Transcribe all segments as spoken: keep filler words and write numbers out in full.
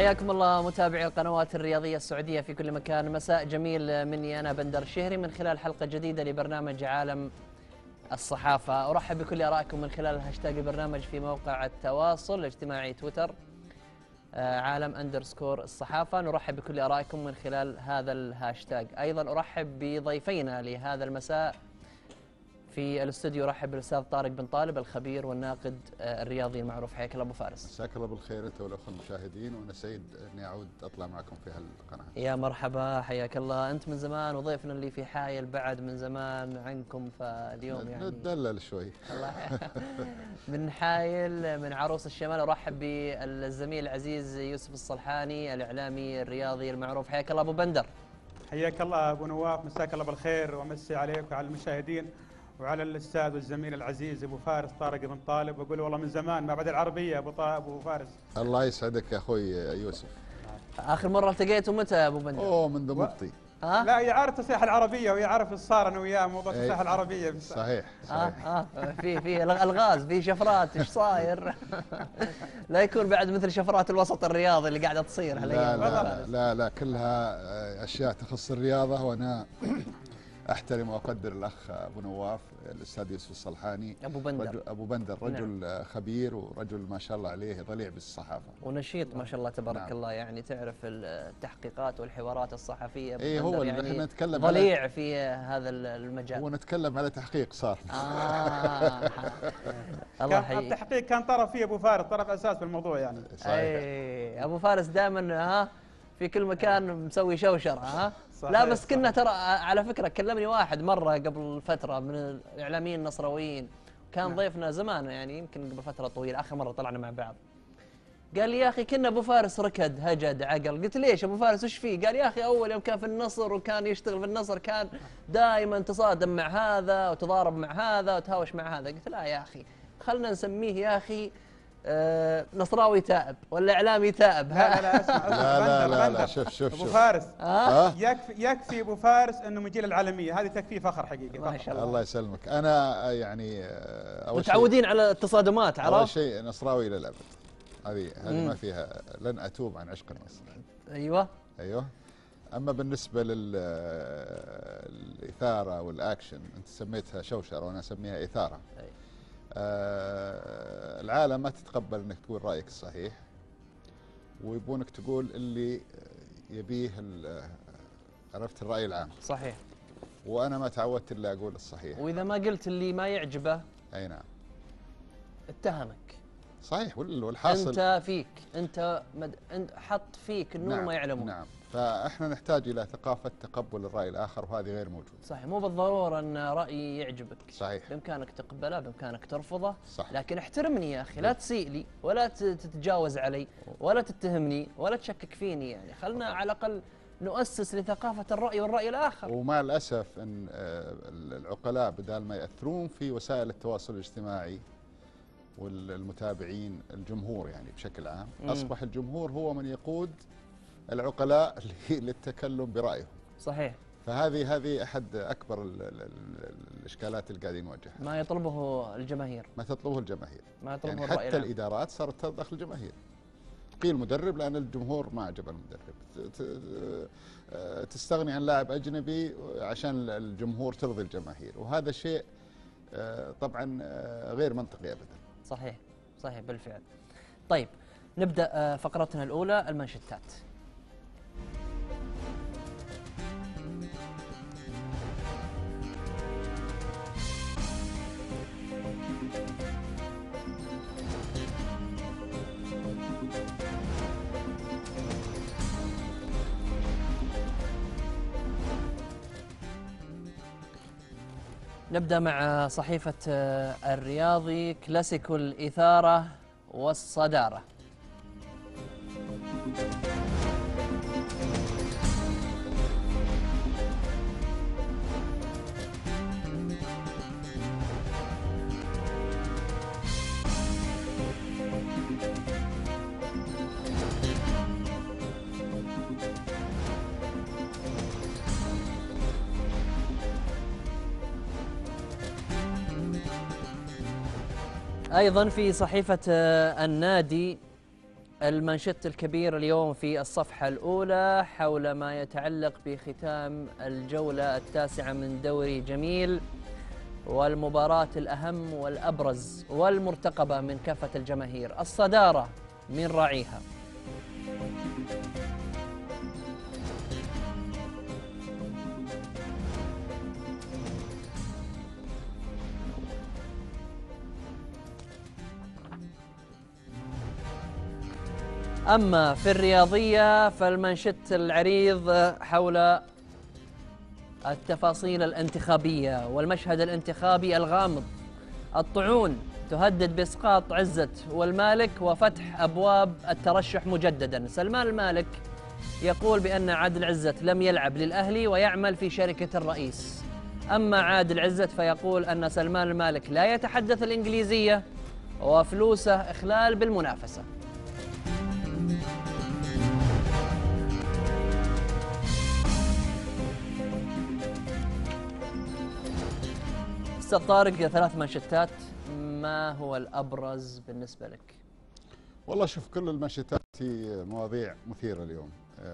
حياكم الله متابعي القنوات الرياضية السعودية في كل مكان. مساء جميل مني أنا بندر الشهري من خلال حلقة جديدة لبرنامج عالم الصحافة. أرحب بكل آرائكم من خلال هاشتاج البرنامج في موقع التواصل الاجتماعي تويتر عالم أندرسكور الصحافة. نرحب بكل آرائكم من خلال هذا الهاشتاج. أيضا أرحب بضيفينا لهذا المساء في الاستوديو. ارحب بالاستاذ طارق بن طالب الخبير والناقد الرياضي المعروف. حياك الله ابو فارس. مساك الله بالخير انت والاخوه المشاهدين، وانا سعيد اني اعود اطلع معكم في هالقناه. يا مرحبا، حياك الله. انت من زمان وضيفنا اللي في حايل بعد من زمان عنكم، فاليوم يعني نتدلل شوي. الله من حايل من عروس الشمال. ارحب بالزميل العزيز يوسف الصلحاني الاعلامي الرياضي المعروف. حياك الله ابو بندر. حياك الله ابو نواف، مساك الله بالخير ومسي عليك وعلى المشاهدين وعلى الاستاذ والزميل العزيز ابو فارس طارق بن طالب. واقول والله من زمان ما بعد العربيه ابو ابو فارس. الله يسعدك يا اخوي يوسف. اخر مره التقيتوا متى يا ابو بندر؟ اوه منذ و... مبطي. ها؟ لا يعرف تصحيح العربيه ويعرف الصار انا وياه موضوع تصحيح العربيه. صحيح صحيح. اه اه في في الغاز، في شفرات، ايش صاير؟ لا يكون بعد مثل شفرات الوسط الرياضي اللي قاعده تصير هالايام. لا لا, لا لا كلها اشياء تخص الرياضه، وانا احترم واقدر الاخ ابو نواف الاستاذ يوسف الصلحاني ابو بندر. رجل ابو بندر رجل نعم. خبير ورجل ما شاء الله عليه ضليع بالصحافه ونشيط ما شاء الله تبارك نعم. الله. يعني تعرف التحقيقات والحوارات الصحفيه. اي هو اللي يعني احنا نتكلم ضليع على في هذا المجال. ونتكلم على تحقيق صار. آه. الله كان التحقيق كان طرف فيه ابو فارس، طرف اساس في الموضوع يعني. صحيح. اي ابو فارس دائما ها في كل مكان مسوي شوشره. ها لا بس كنا ترى على فكرة كلمني واحد مرة قبل فترة من الإعلاميين النصراويين، كان نعم. ضيفنا زمان يعني يمكن قبل فترة طويلة، آخر مرة طلعنا مع بعض. قال لي يا أخي كنا أبو فارس ركد هجد عقل. قلت ليش أبو فارس وش فيه؟ قال يا أخي أول يوم كان في النصر وكان يشتغل في النصر كان دائما تصادم مع هذا وتضارب مع هذا وتهاوش مع هذا. قلت لا يا أخي خلنا نسميه يا أخي آه نصراوي تائب ولا اعلامي تائب. لا لا لا اسمع. لا لا لا, لا شوف شوف ابو فارس آه؟ يكفي يكفي ابو فارس انه من جيل العالميه، هذه تكفيه فخر حقيقي. ما شاء الله. الله يسلمك. انا يعني اول متعودين على التصادمات. عرفت؟ اول شيء نصراوي الى الابد، هذه هذه ما فيها، لن اتوب عن عشق النصر. ايوه ايوه. اما بالنسبه للاثاره والاكشن، انت سميتها شوشره وانا اسميها اثاره. أي. آه العالم ما تتقبل انك تقول رايك الصحيح، ويبونك تقول اللي يبيه عرفت الراي العام. صحيح. وانا ما تعودت الا اقول الصحيح، واذا ما قلت اللي ما يعجبه اي نعم اتهمك. صحيح. والحاصل انت فيك انت مد... انت حط فيك النور نعم. ما يعلمون. نعم. فاحنا نحتاج الى ثقافه تقبل الراي الاخر، وهذه غير موجوده. صحيح. مو بالضروره ان رايي يعجبك. صحيح. بامكانك تقبله، بامكانك ترفضه. صح. لكن احترمني يا اخي، لا تسيء لي ولا تتجاوز علي ولا تتهمني ولا تشكك فيني. يعني خلنا على الاقل نؤسس لثقافه الراي والراي الاخر. ومع الاسف ان العقلاء بدال ما ياثرون في وسائل التواصل الاجتماعي والمتابعين الجمهور يعني بشكل عام، مم. اصبح الجمهور هو من يقود العقلاء للتكلم برايهم. صحيح. فهذه هذه احد اكبر ال ال ال الاشكالات اللي قاعدين نواجهها. ما يطلبه الجماهير. ما تطلبه الجماهير. ما يطلبه يعني الرأي حتى العام. الادارات صارت تضخ الجماهير. قيل المدرب لان الجمهور ما عجب المدرب. تستغني عن لاعب اجنبي عشان الجمهور ترضي الجماهير، وهذا شيء طبعا غير منطقي ابدا. صحيح صحيح بالفعل. طيب نبدأ فقرتنا الأولى، المانشيتات. نبدأ مع صحيفة الرياضي. كلاسيكو الإثارة والصدارة. أيضا في صحيفة النادي المانشيت الكبير اليوم في الصفحة الأولى حول ما يتعلق بختام الجولة التاسعة من دوري جميل والمباراة الأهم والأبرز والمرتقبة من كافة الجماهير، الصدارة من راعيها. أما في الرياضية فالمانشيت العريض حول التفاصيل الانتخابية والمشهد الانتخابي الغامض. الطعون تهدد بإسقاط عزة والمالك وفتح أبواب الترشح مجددا. سلمان المالك يقول بأن عادل عزت لم يلعب للأهلي ويعمل في شركة الرئيس. أما عادل عزت فيقول أن سلمان المالك لا يتحدث الإنجليزية وفلوسه إخلال بالمنافسة. أستاذ طارق، ثلاث مانشيتات، ما هو الأبرز بالنسبة لك؟ والله شوف، كل المانشيتات هي مواضيع مثيرة اليوم.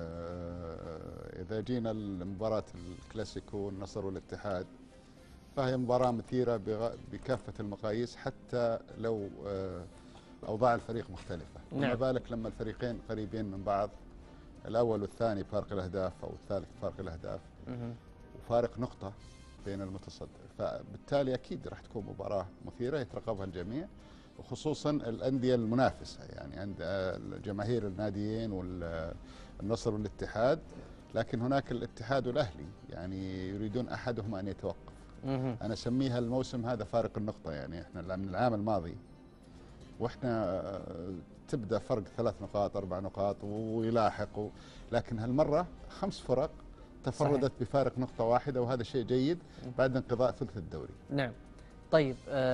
إذا جينا لمباراة الكلاسيكو النصر والاتحاد فهي مباراة مثيرة بكافة المقاييس، حتى لو أوضاع الفريق مختلفة. نعم. وما بالك لما الفريقين قريبين من بعض، الأول والثاني فارق الأهداف أو الثالث فارق الأهداف وفارق نقطة بين المتصدر، فبالتالي أكيد راح تكون مباراة مثيرة يترقبها الجميع، وخصوصا الأندية المنافسة، يعني عند جماهير الناديين والنصر والاتحاد، لكن هناك الاتحاد والأهلي يعني يريدون أحدهما أن يتوقف. أنا أسميها الموسم هذا فارق النقطة، يعني إحنا من العام الماضي وإحنا تبدأ فرق ثلاث نقاط أربع نقاط ويلاحق، لكن هالمرة خمس فرق تفردت صحيح. بفارق نقطة واحدة، وهذا شيء جيد بعد انقضاء ثلث الدوري. نعم. طيب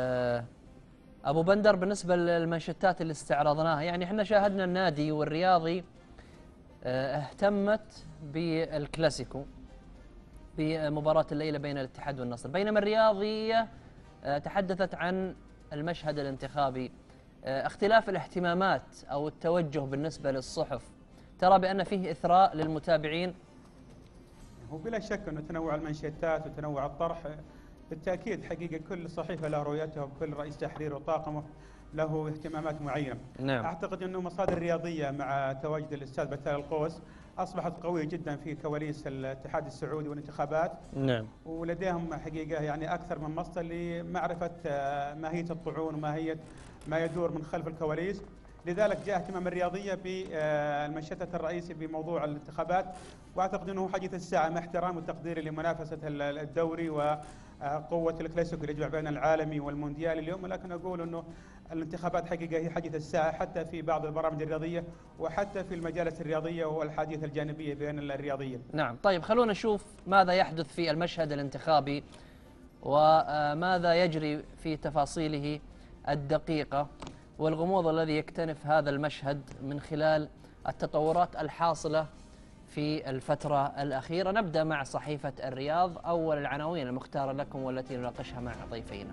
أبو بندر، بالنسبة للمانشيتات اللي استعرضناها، يعني احنا شاهدنا النادي والرياضي اهتمت بالكلاسيكو بمباراة الليلة بين الاتحاد والنصر، بينما الرياضية تحدثت عن المشهد الانتخابي. اختلاف الاهتمامات أو التوجه بالنسبة للصحف، ترى بأن فيه إثراء للمتابعين؟ هو بلا شك أنه تنوع المنشيتات وتنوع الطرح بالتأكيد حقيقة كل صحيفة له رؤيتها، وكل رئيس تحرير وطاقمه له اهتمامات معينة. نعم. أعتقد أنه مصادر رياضية مع تواجد الأستاذ بتال القوس أصبحت قوية جدا في كواليس الاتحاد السعودي والانتخابات. نعم. ولديهم حقيقة يعني أكثر من مصدر لمعرفة ماهية الطعون وماهية ما يدور من خلف الكواليس. لذلك جاء اهتمام الرياضية بالمنشطة الرئيسي بموضوع الانتخابات، واعتقد انه حديث الساعة مع احترام وتقديري لمنافسة الدوري وقوة الكلاسيكو اللي يجمع بين العالمي والمونديال اليوم، ولكن اقول انه الانتخابات حقيقة هي حديث الساعة حتى في بعض البرامج الرياضية وحتى في المجالس الرياضية والحديث الجانبية بين الرياضيين. نعم. طيب خلونا نشوف ماذا يحدث في المشهد الانتخابي وماذا يجري في تفاصيله الدقيقة والغموض الذي يكتنف هذا المشهد من خلال التطورات الحاصلة في الفترة الأخيرة. نبدأ مع صحيفة الرياض، أول العناوين المختارة لكم والتي نناقشها مع ضيفينا.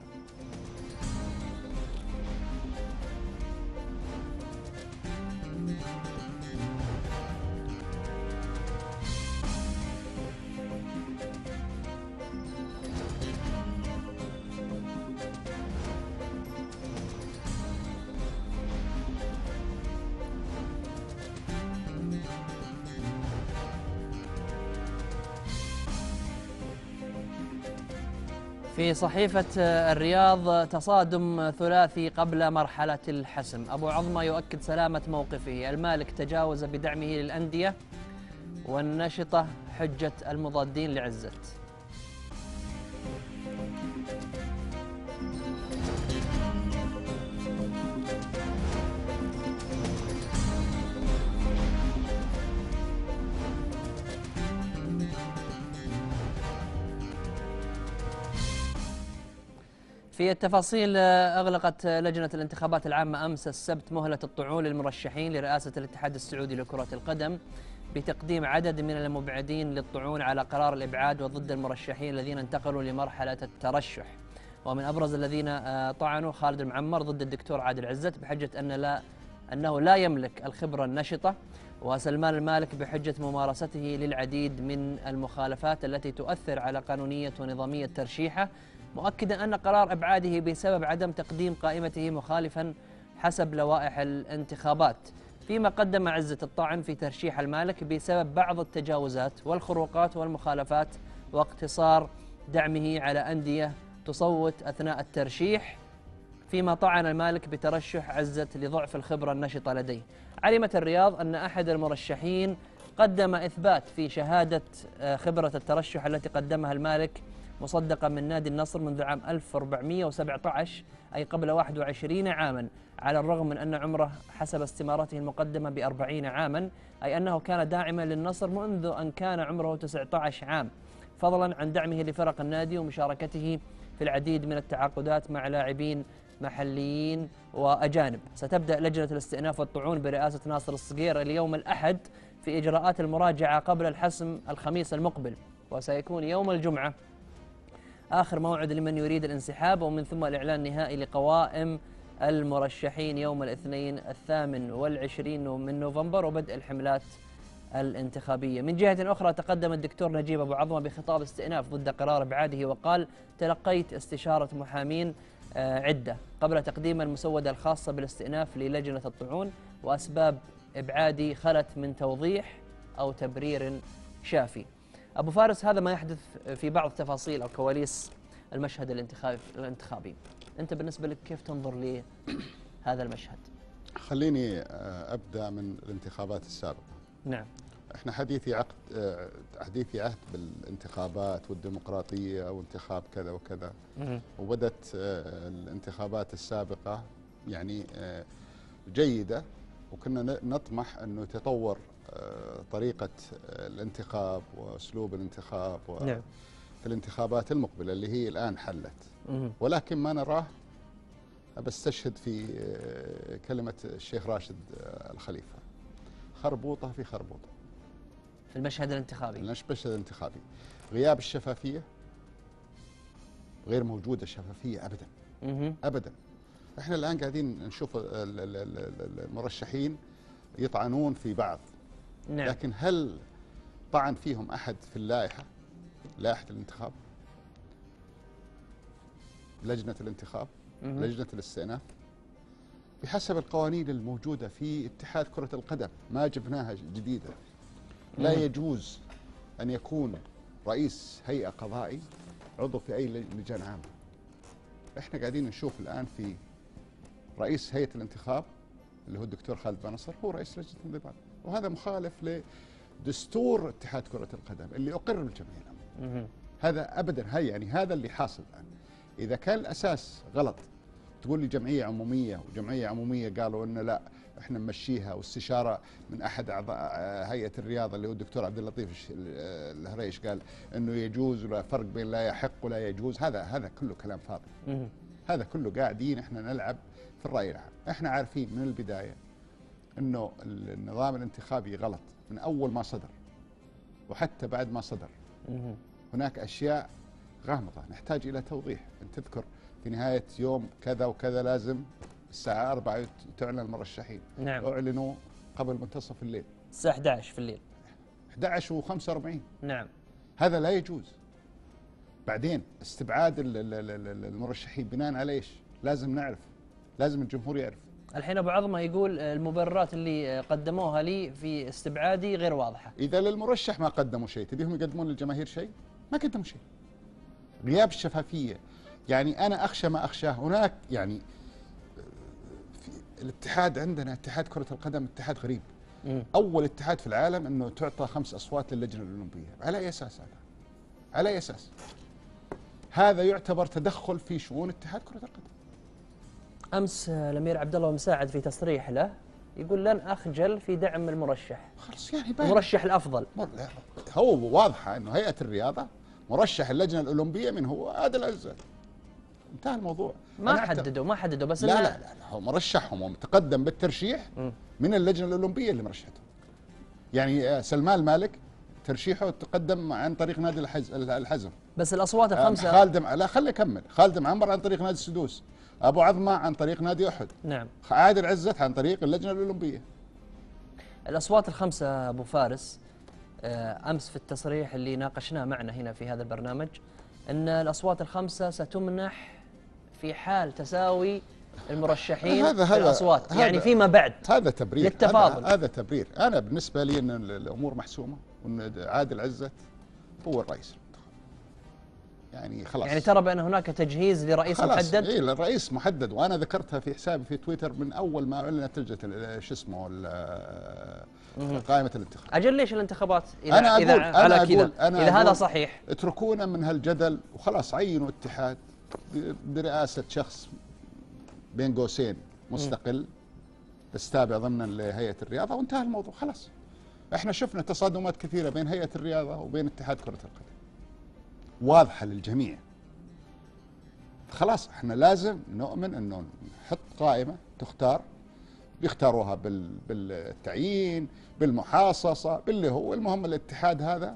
في صحيفة الرياض، تصادم ثلاثي قبل مرحلة الحسم. أبو عظمة يؤكد سلامة موقفه، المالك تجاوز بدعمه للأندية، والنشطة حجة المضادين لعزت. في التفاصيل، أغلقت لجنة الانتخابات العامة أمس السبت مهلة الطعون للمرشحين لرئاسة الاتحاد السعودي لكرة القدم بتقديم عدد من المبعدين للطعون على قرار الإبعاد وضد المرشحين الذين انتقلوا لمرحلة الترشح. ومن أبرز الذين طعنوا خالد المعمر ضد الدكتور عادل عزت بحجة أن لا أنه لا يملك الخبرة النشطة، وسلمان المالك بحجة ممارسته للعديد من المخالفات التي تؤثر على قانونية ونظامية ترشيحه، مؤكدا أن قرار إبعاده بسبب عدم تقديم قائمته مخالفا حسب لوائح الانتخابات، فيما قدم عزة الطعن في ترشيح المالك بسبب بعض التجاوزات والخروقات والمخالفات واقتصار دعمه على أندية تصوت أثناء الترشيح، فيما طعن المالك بترشح عزة لضعف الخبرة النشطة لديه. علمت الرياض أن أحد المرشحين قدم إثبات في شهادة خبرة الترشح التي قدمها المالك مصدقا من نادي النصر منذ عام ألف وأربعمئة وسبعة عشر، أي قبل واحد وعشرين عاما، على الرغم من أن عمره حسب استمارته المقدمة بأربعين عاما، أي أنه كان داعما للنصر منذ أن كان عمره تسعة عشر عام، فضلا عن دعمه لفرق النادي ومشاركته في العديد من التعاقدات مع لاعبين محليين وأجانب. ستبدأ لجنة الاستئناف والطعون برئاسة ناصر الصقير اليوم الأحد في إجراءات المراجعة قبل الحسم الخميس المقبل، وسيكون يوم الجمعة آخر موعد لمن يريد الانسحاب، ومن ثم الإعلان النهائي لقوائم المرشحين يوم الاثنين الثامن والعشرين من نوفمبر وبدء الحملات الانتخابية. من جهة أخرى تقدم الدكتور نجيب أبو عظمة بخطاب استئناف ضد قرار إبعاده وقال: تلقيت استشارة محامين عدة قبل تقديم المسودة الخاصة بالاستئناف للجنة الطعون، وأسباب إبعادي خلت من توضيح أو تبرير شافي. أبو فارس، هذا ما يحدث في بعض تفاصيل أو كواليس المشهد الانتخابي الانتخابي أنت بالنسبة لك كيف تنظر لهذا المشهد؟ خليني أبدأ من الانتخابات السابقة. نعم. احنا حديثي عقد حديثي عهد بالانتخابات والديمقراطية وانتخاب كذا وكذا، وبدت الانتخابات السابقة يعني جيدة، وكنا نطمح أنه تطور طريقة الانتخاب وأسلوب الانتخاب نعم. في الانتخابات المقبلة اللي هي الآن حلت، ولكن ما نراه. بستشهد في كلمة الشيخ راشد الخليفة: خربوطة في خربوطة في المشهد الانتخابي. المشهد الانتخابي غياب الشفافية، غير موجودة الشفافية أبدا. أبدا. احنا الآن قاعدين نشوف المرشحين يطعنون في بعض. نعم. لكن هل طعن فيهم أحد في اللائحة، لائحة الانتخاب، لجنة الانتخاب، مم. لجنة الاستئناف؟ بحسب القوانين الموجودة في اتحاد كرة القدم، ما جبناها جديدة، لا يجوز أن يكون رئيس هيئة قضائي عضو في أي لجان عامة. احنا قاعدين نشوف الآن في رئيس هيئة الانتخاب اللي هو الدكتور خالد بن نصر هو رئيس لجنة الانضباط، وهذا مخالف لدستور اتحاد كرة القدم اللي أقر بالجمعية. هذا أبدا، هي يعني هذا اللي حاصل الآن. إذا كان الأساس غلط تقول لي جمعية عمومية، وجمعية عمومية قالوا إنه لا احنا نمشيها، واستشارة من أحد أعضاء هيئة الرياضة اللي هو الدكتور عبد اللطيف الهريش قال إنه يجوز، ولا فرق بين لا يحق ولا يجوز. هذا هذا كله كلام فاضي. هذا كله قاعدين احنا نلعب في الرأي العام. احنا عارفين من البداية إنه النظام الانتخابي غلط من أول ما صدر، وحتى بعد ما صدر هناك أشياء غامضة نحتاج إلى توضيح. أنت تذكر في نهاية يوم كذا وكذا لازم الساعة أربعة تعلن المرشحين. نعم. أعلنوا قبل منتصف الليل، الساعة أحد عشر في الليل، أحد عشر وخمسة وأربعين. نعم. هذا لا يجوز. بعدين استبعاد المرشحين بناء على إيش؟ لازم نعرف، لازم الجمهور يعرف. الحين أبو عظمة يقول المبررات اللي قدموها لي في استبعادي غير واضحة. إذا للمرشح ما قدموا شيء، تبيهم يقدمون للجماهير شيء؟ ما قدموا شيء. غياب الشفافية، يعني أنا أخشى ما أخشاه. هناك يعني في الاتحاد عندنا، اتحاد كرة القدم اتحاد غريب. م. أول اتحاد في العالم أنه تعطى خمس أصوات للجنة الأولمبية. على أي أساس هذا؟ على أي أساس؟ هذا يعتبر تدخل في شؤون اتحاد كرة القدم. أمس الأمير عبد الله مساعد في تصريح له يقول لن أخجل في دعم المرشح. خلاص يعني المرشح الأفضل. هو واضحة أنه هيئة الرياضة مرشح اللجنة الأولمبية من هو؟ عادل عزت. انتهى الموضوع. ما حددوا ما حددوا بس لا, لا لا لا هو مرشحهم ومتقدم بالترشيح م. من اللجنة الأولمبية اللي مرشحته. يعني سلمان المالك ترشيحه تقدم عن طريق نادي الحز الحزم. بس الاصوات الخمسه خالد م... لا خلي اكمل. خالد معمر عن طريق نادي السدوس، ابو عظمه عن طريق نادي احد، نعم، عادل عزت عن طريق اللجنه الاولمبيه. الاصوات الخمسه ابو فارس، امس في التصريح اللي ناقشناه معنا هنا في هذا البرنامج ان الاصوات الخمسه ستمنح في حال تساوي المرشحين هذا في هذا الاصوات، هذا يعني فيما بعد. هذا تبرير للتفاضل. هذا, هذا تبرير. انا بالنسبه لي ان الامور محسومه وان عادل عزت هو الرئيس. يعني خلاص، يعني ترى بان هناك تجهيز لرئيس خلاص محدد. اي الرئيس محدد، وانا ذكرتها في حسابي في تويتر من اول ما اعلنت لجنه شو اسمه قائمه الانتخابات. اجل ليش الانتخابات اذا أنا أقول اذا أنا على أقول كذا أنا اذا أقول هذا صحيح اتركونا من هالجدل وخلاص. عينوا اتحاد برئاسه شخص بين قوسين مستقل بس تابع ضمنا لهيئه الرياضه وانتهى الموضوع خلاص. احنا شفنا تصادمات كثيره بين هيئه الرياضه وبين اتحاد كره القدم واضحه للجميع. خلاص احنا لازم نؤمن انه نحط قائمه تختار، بيختاروها بالتعيين بالمحاصصه باللي هو المهم. الاتحاد هذا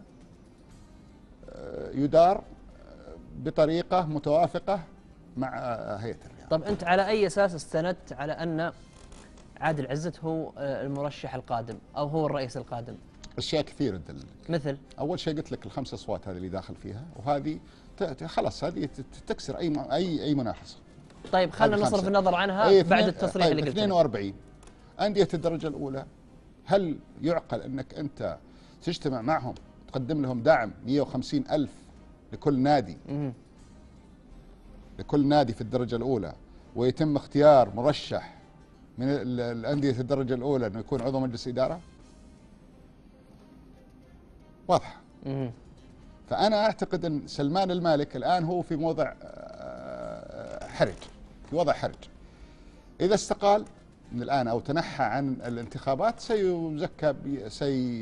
يدار بطريقه متوافقه مع هيئه الرياضه. طب انت على اي اساس استندت على ان عادل عزت هو المرشح القادم او هو الرئيس القادم؟ اشياء كثير تدل. مثل اول شيء قلت لك الخمس اصوات هذه اللي داخل فيها، وهذه خلاص هذه تكسر اي اي اي منافسه. طيب خلينا نصرف النظر عنها بعد التصريح طيب اللي قلت. اثنين وأربعين انديه الدرجه الاولى، هل يعقل انك انت تجتمع معهم تقدم لهم دعم مئة وخمسين ألف لكل نادي مم. لكل نادي في الدرجه الاولى، ويتم اختيار مرشح من الانديه الدرجه الاولى انه يكون عضو مجلس اداره؟ واضحه. مم. فانا اعتقد ان سلمان المالك الان هو في موضع حرج، في وضع حرج. اذا استقال من الان او تنحى عن الانتخابات سيزكى سي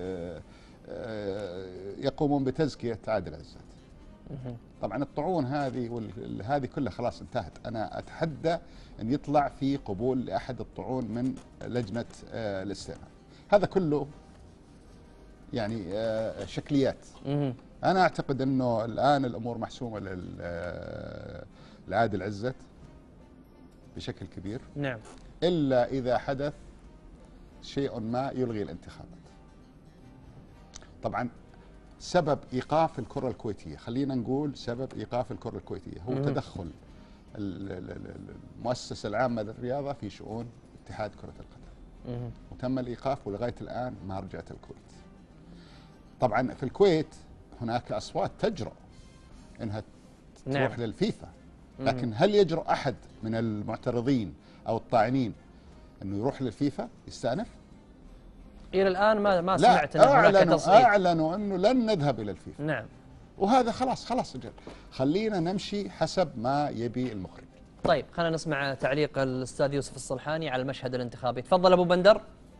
يقومون بتزكيه عادل عزت. طبعا الطعون هذه وهذه كلها خلاص انتهت. انا اتحدى ان يطلع في قبول لاحد الطعون من لجنه الاستئناف. هذا كله يعني شكليات. انا اعتقد انه الان الامور محسومه لعادل عزت بشكل كبير. نعم. الا اذا حدث شيء ما يلغي الانتخابات. طبعا سبب ايقاف الكره الكويتيه، خلينا نقول سبب ايقاف الكره الكويتيه هو مم. تدخل المؤسسه العامه للرياضه في شؤون اتحاد كره القدم. مم. وتم الايقاف ولغايه الان ما رجعت الكويت. طبعا في الكويت هناك اصوات تجرؤ انها تروح نعم. للفيفا، لكن مم. هل يجرؤ احد من المعترضين او الطاعنين انه يروح للفيفا يستأنف؟ الى الان ما ما سمعت ان هناك تصعيد. اعلنوا انه لن نذهب الى الفيفا. نعم. وهذا خلاص خلاص جل. خلينا نمشي حسب ما يبي المخرج. طيب خلينا نسمع تعليق الاستاذ يوسف الصلحاني على المشهد الانتخابي. تفضل ابو بندر.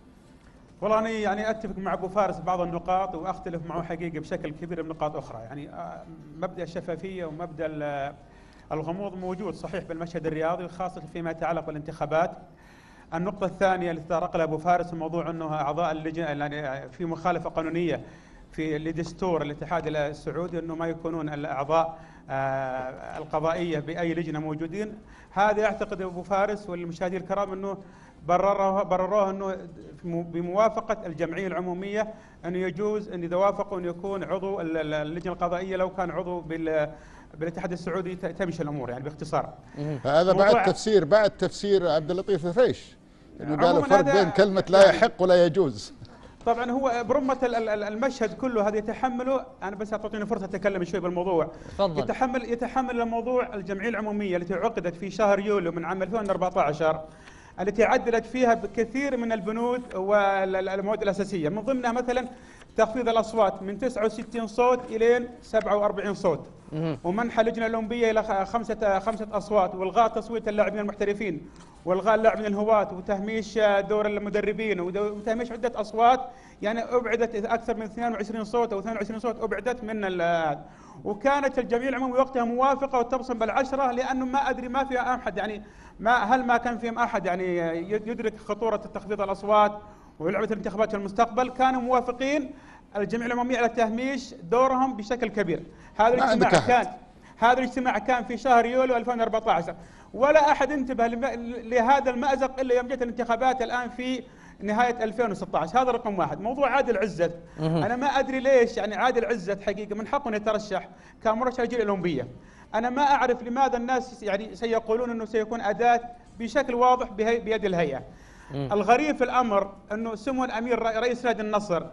والله أنا يعني أتفق مع أبو فارس بعض النقاط وأختلف معه حقيقة بشكل كبير بنقاط أخرى. يعني مبدأ الشفافية ومبدأ الغموض موجود صحيح بالمشهد الرياضي وخاصة فيما يتعلق بالانتخابات. النقطة الثانية اللي تطرق لها أبو فارس موضوع أنه أعضاء اللجنة في مخالفة قانونية في لدستور الاتحاد السعودي أنه ما يكونون الأعضاء القضائية بأي لجنة موجودين. هذا أعتقد أبو فارس والمشاهدين الكرام أنه برروه برروه انه بموافقه الجمعيه العموميه انه يجوز ان اذا وافقوا ان يكون عضو اللجنه القضائيه لو كان عضو بالاتحاد السعودي تمشي الامور يعني باختصار. هذا بعد تفسير بعد تفسير عبد اللطيف الفريش انه قالوا فرق بين كلمه لا يحق ولا يجوز. طبعا هو برمه المشهد كله هذا يتحمله. انا بس اعطوني فرصه اتكلم شوي بالموضوع. تفضل. يتحمل يتحمل الموضوع الجمعيه العموميه التي عقدت في شهر يوليو من عام ألفين وأربعة عشر التي عدلت فيها بكثير من البنود والمواد الأساسية، من ضمنها مثلا تخفيض الأصوات من تسعة وستين صوت إلى سبعة وأربعين صوت، ومنح اللجنة الأولمبية إلى خمسة خمسة أصوات، والغاء تصويت اللاعبين المحترفين، والغاء اللاعبين الهواة، وتهميش دور المدربين، وتهميش عدة أصوات. يعني أبعدت أكثر من اثنين وعشرين صوت أو اثنين وعشرين صوت أبعدت من ال وكانت الجمعية العمومية وقتها موافقة وتبصم بالعشرة، لأنه ما أدري ما في أحد يعني ما هل ما كان فيهم أحد يعني يدرك خطورة تخفيض الأصوات ولعبة الانتخابات في المستقبل. كانوا موافقين الجمعيه العموميه على التهميش دورهم بشكل كبير. هذا الاجتماع كان هذا الاجتماع كان في شهر يوليو ألفين وأربعة عشر، ولا احد انتبه لهذا المأزق الا يوم جت الانتخابات الان في نهايه ألفين وستة عشر. هذا رقم واحد. موضوع عادل عزت، انا ما ادري ليش يعني عادل عزت حقيقه من حقه ان يترشح كمرشح للجمعيه الاولمبيه. انا ما اعرف لماذا الناس يعني سيقولون انه سيكون اداه بشكل واضح بيد الهيئه. الغريب في الامر انه سمو الامير رئيس نادي النصر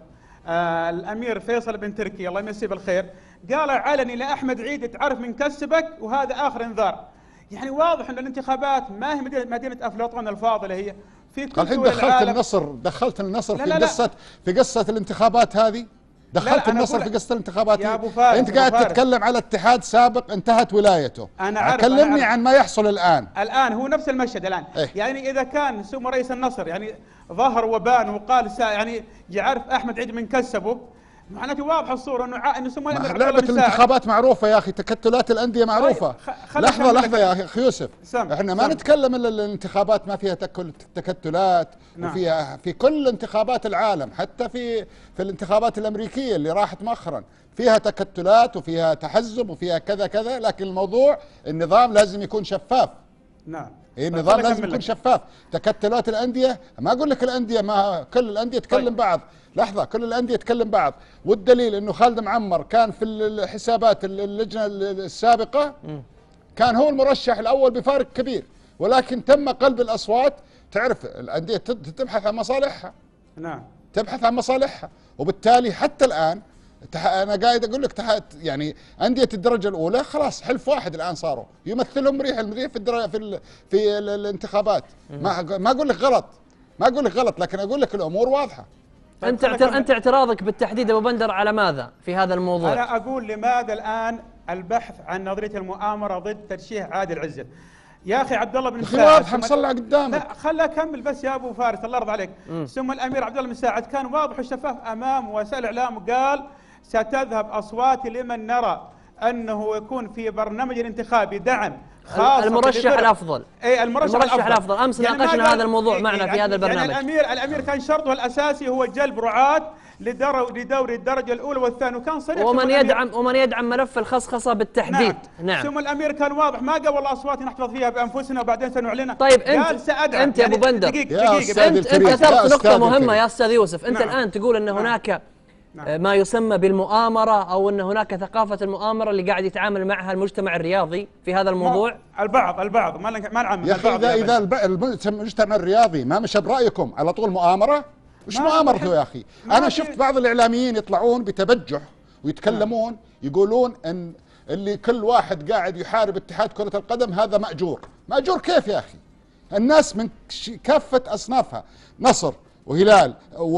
آه الامير فيصل بن تركي الله يمسيه بالخير قال علني لاحمد عيد تعرف من كسبك وهذا اخر انذار. يعني واضح ان الانتخابات ما هي مدينه, مدينة افلاطون الفاضله، هي في كل الحين دخلت النصر دخلت النصر في قصه في قصه الانتخابات هذه، دخلت النصر في قصه الانتخابات. يا ابو فارس انت قاعد تتكلم على اتحاد سابق انتهت ولايته. انا عارف كلمني أنا عارف. عن ما يحصل الان. الان هو نفس المشهد الان. إيه؟ يعني اذا كان سمو رئيس النصر يعني ظهر وبان وقال يعني يعرف احمد عيد من كسبه، معناته واضحه الصوره انه انه سمو لعبه الانتخابات معروفه يا اخي، تكتلات الانديه معروفه. لحظه لحظه يا اخي يوسف، سم. احنا ما سم. نتكلم الا الانتخابات ما فيها تكتلات. نعم. وفيها في كل انتخابات العالم، حتى في في الانتخابات الامريكيه اللي راحت مؤخرا فيها تكتلات وفيها تحزب وفيها كذا كذا، لكن الموضوع النظام لازم يكون شفاف. نعم. إيه النظام لازم يكون شفاف. تكتلات الانديه ما اقول لك الانديه ما كل الانديه تكلم طيب. بعض. لحظه، كل الانديه تكلم بعض، والدليل انه خالد معمر كان في الحسابات اللجنه السابقه كان هو المرشح الاول بفارق كبير، ولكن تم قلب الاصوات. تعرف الانديه تبحث عن مصالحها. نعم. تبحث عن مصالحها، وبالتالي حتى الان انا قاعد اقول لك تحت يعني انديه الدرجه الاولى خلاص حلف واحد الان صاروا يمثلهم مريح المريح في الدرجة في ال في ال الانتخابات. ما ما اقول لك غلط، ما اقول لك غلط، لكن اقول لك الامور واضحه. انت اعتر... انت اعتراضك بالتحديد ابو بندر على ماذا في هذا الموضوع؟ انا اقول لماذا الان البحث عن نظريه المؤامره ضد ترشيح عادل عزت؟ يا اخي عبد الله بن مساعد واضحه مصلع قدامك. لا خلها اكمل بس يا ابو فارس الله يرضى عليك. ثم الامير عبد الله بن مساعد كان واضح وشفاف امام وسائل الاعلام وقال ستذهب اصواتي لمن نرى انه يكون في برنامج الانتخابي دعم خاص المرشح الافضل. اي المرشح, المرشح الافضل. الافضل. امس يعني ناقشنا هذا الموضوع إيه معنا يعني في هذا البرنامج. يعني الامير الامير كان شرطه الاساسي هو جلب رعاة لدوري الدرجه الاولى والثانيه، وكان صريح. ومن يدعم ومن يدعم ملف الخصخصه بالتحديد. نعم. نعم. ثم الامير كان واضح ما قبل الاصوات نحتفظ فيها بانفسنا وبعدين سنعلنها. طيب انت قال سأدعم. انت يا ابو بندر دقيقه دقيقه انت انت اثرت نقطه مهمه يا استاذ يوسف. انت نعم. الان تقول ان هناك نعم. ما يسمى بالمؤامره او ان هناك ثقافه المؤامره اللي قاعد يتعامل معها المجتمع الرياضي في هذا الموضوع. البعض البعض ما ما نعمم. يا اخي اذا اذا المجتمع الرياضي ما مشى برايكم على طول مؤامره، وش مؤامرته يا اخي؟ انا شفت بعض الاعلاميين يطلعون بتبجح ويتكلمون يقولون ان اللي كل واحد قاعد يحارب اتحاد كرة القدم هذا مأجور. مأجور كيف يا اخي؟ الناس من كافة اصنافها، نصر وهلال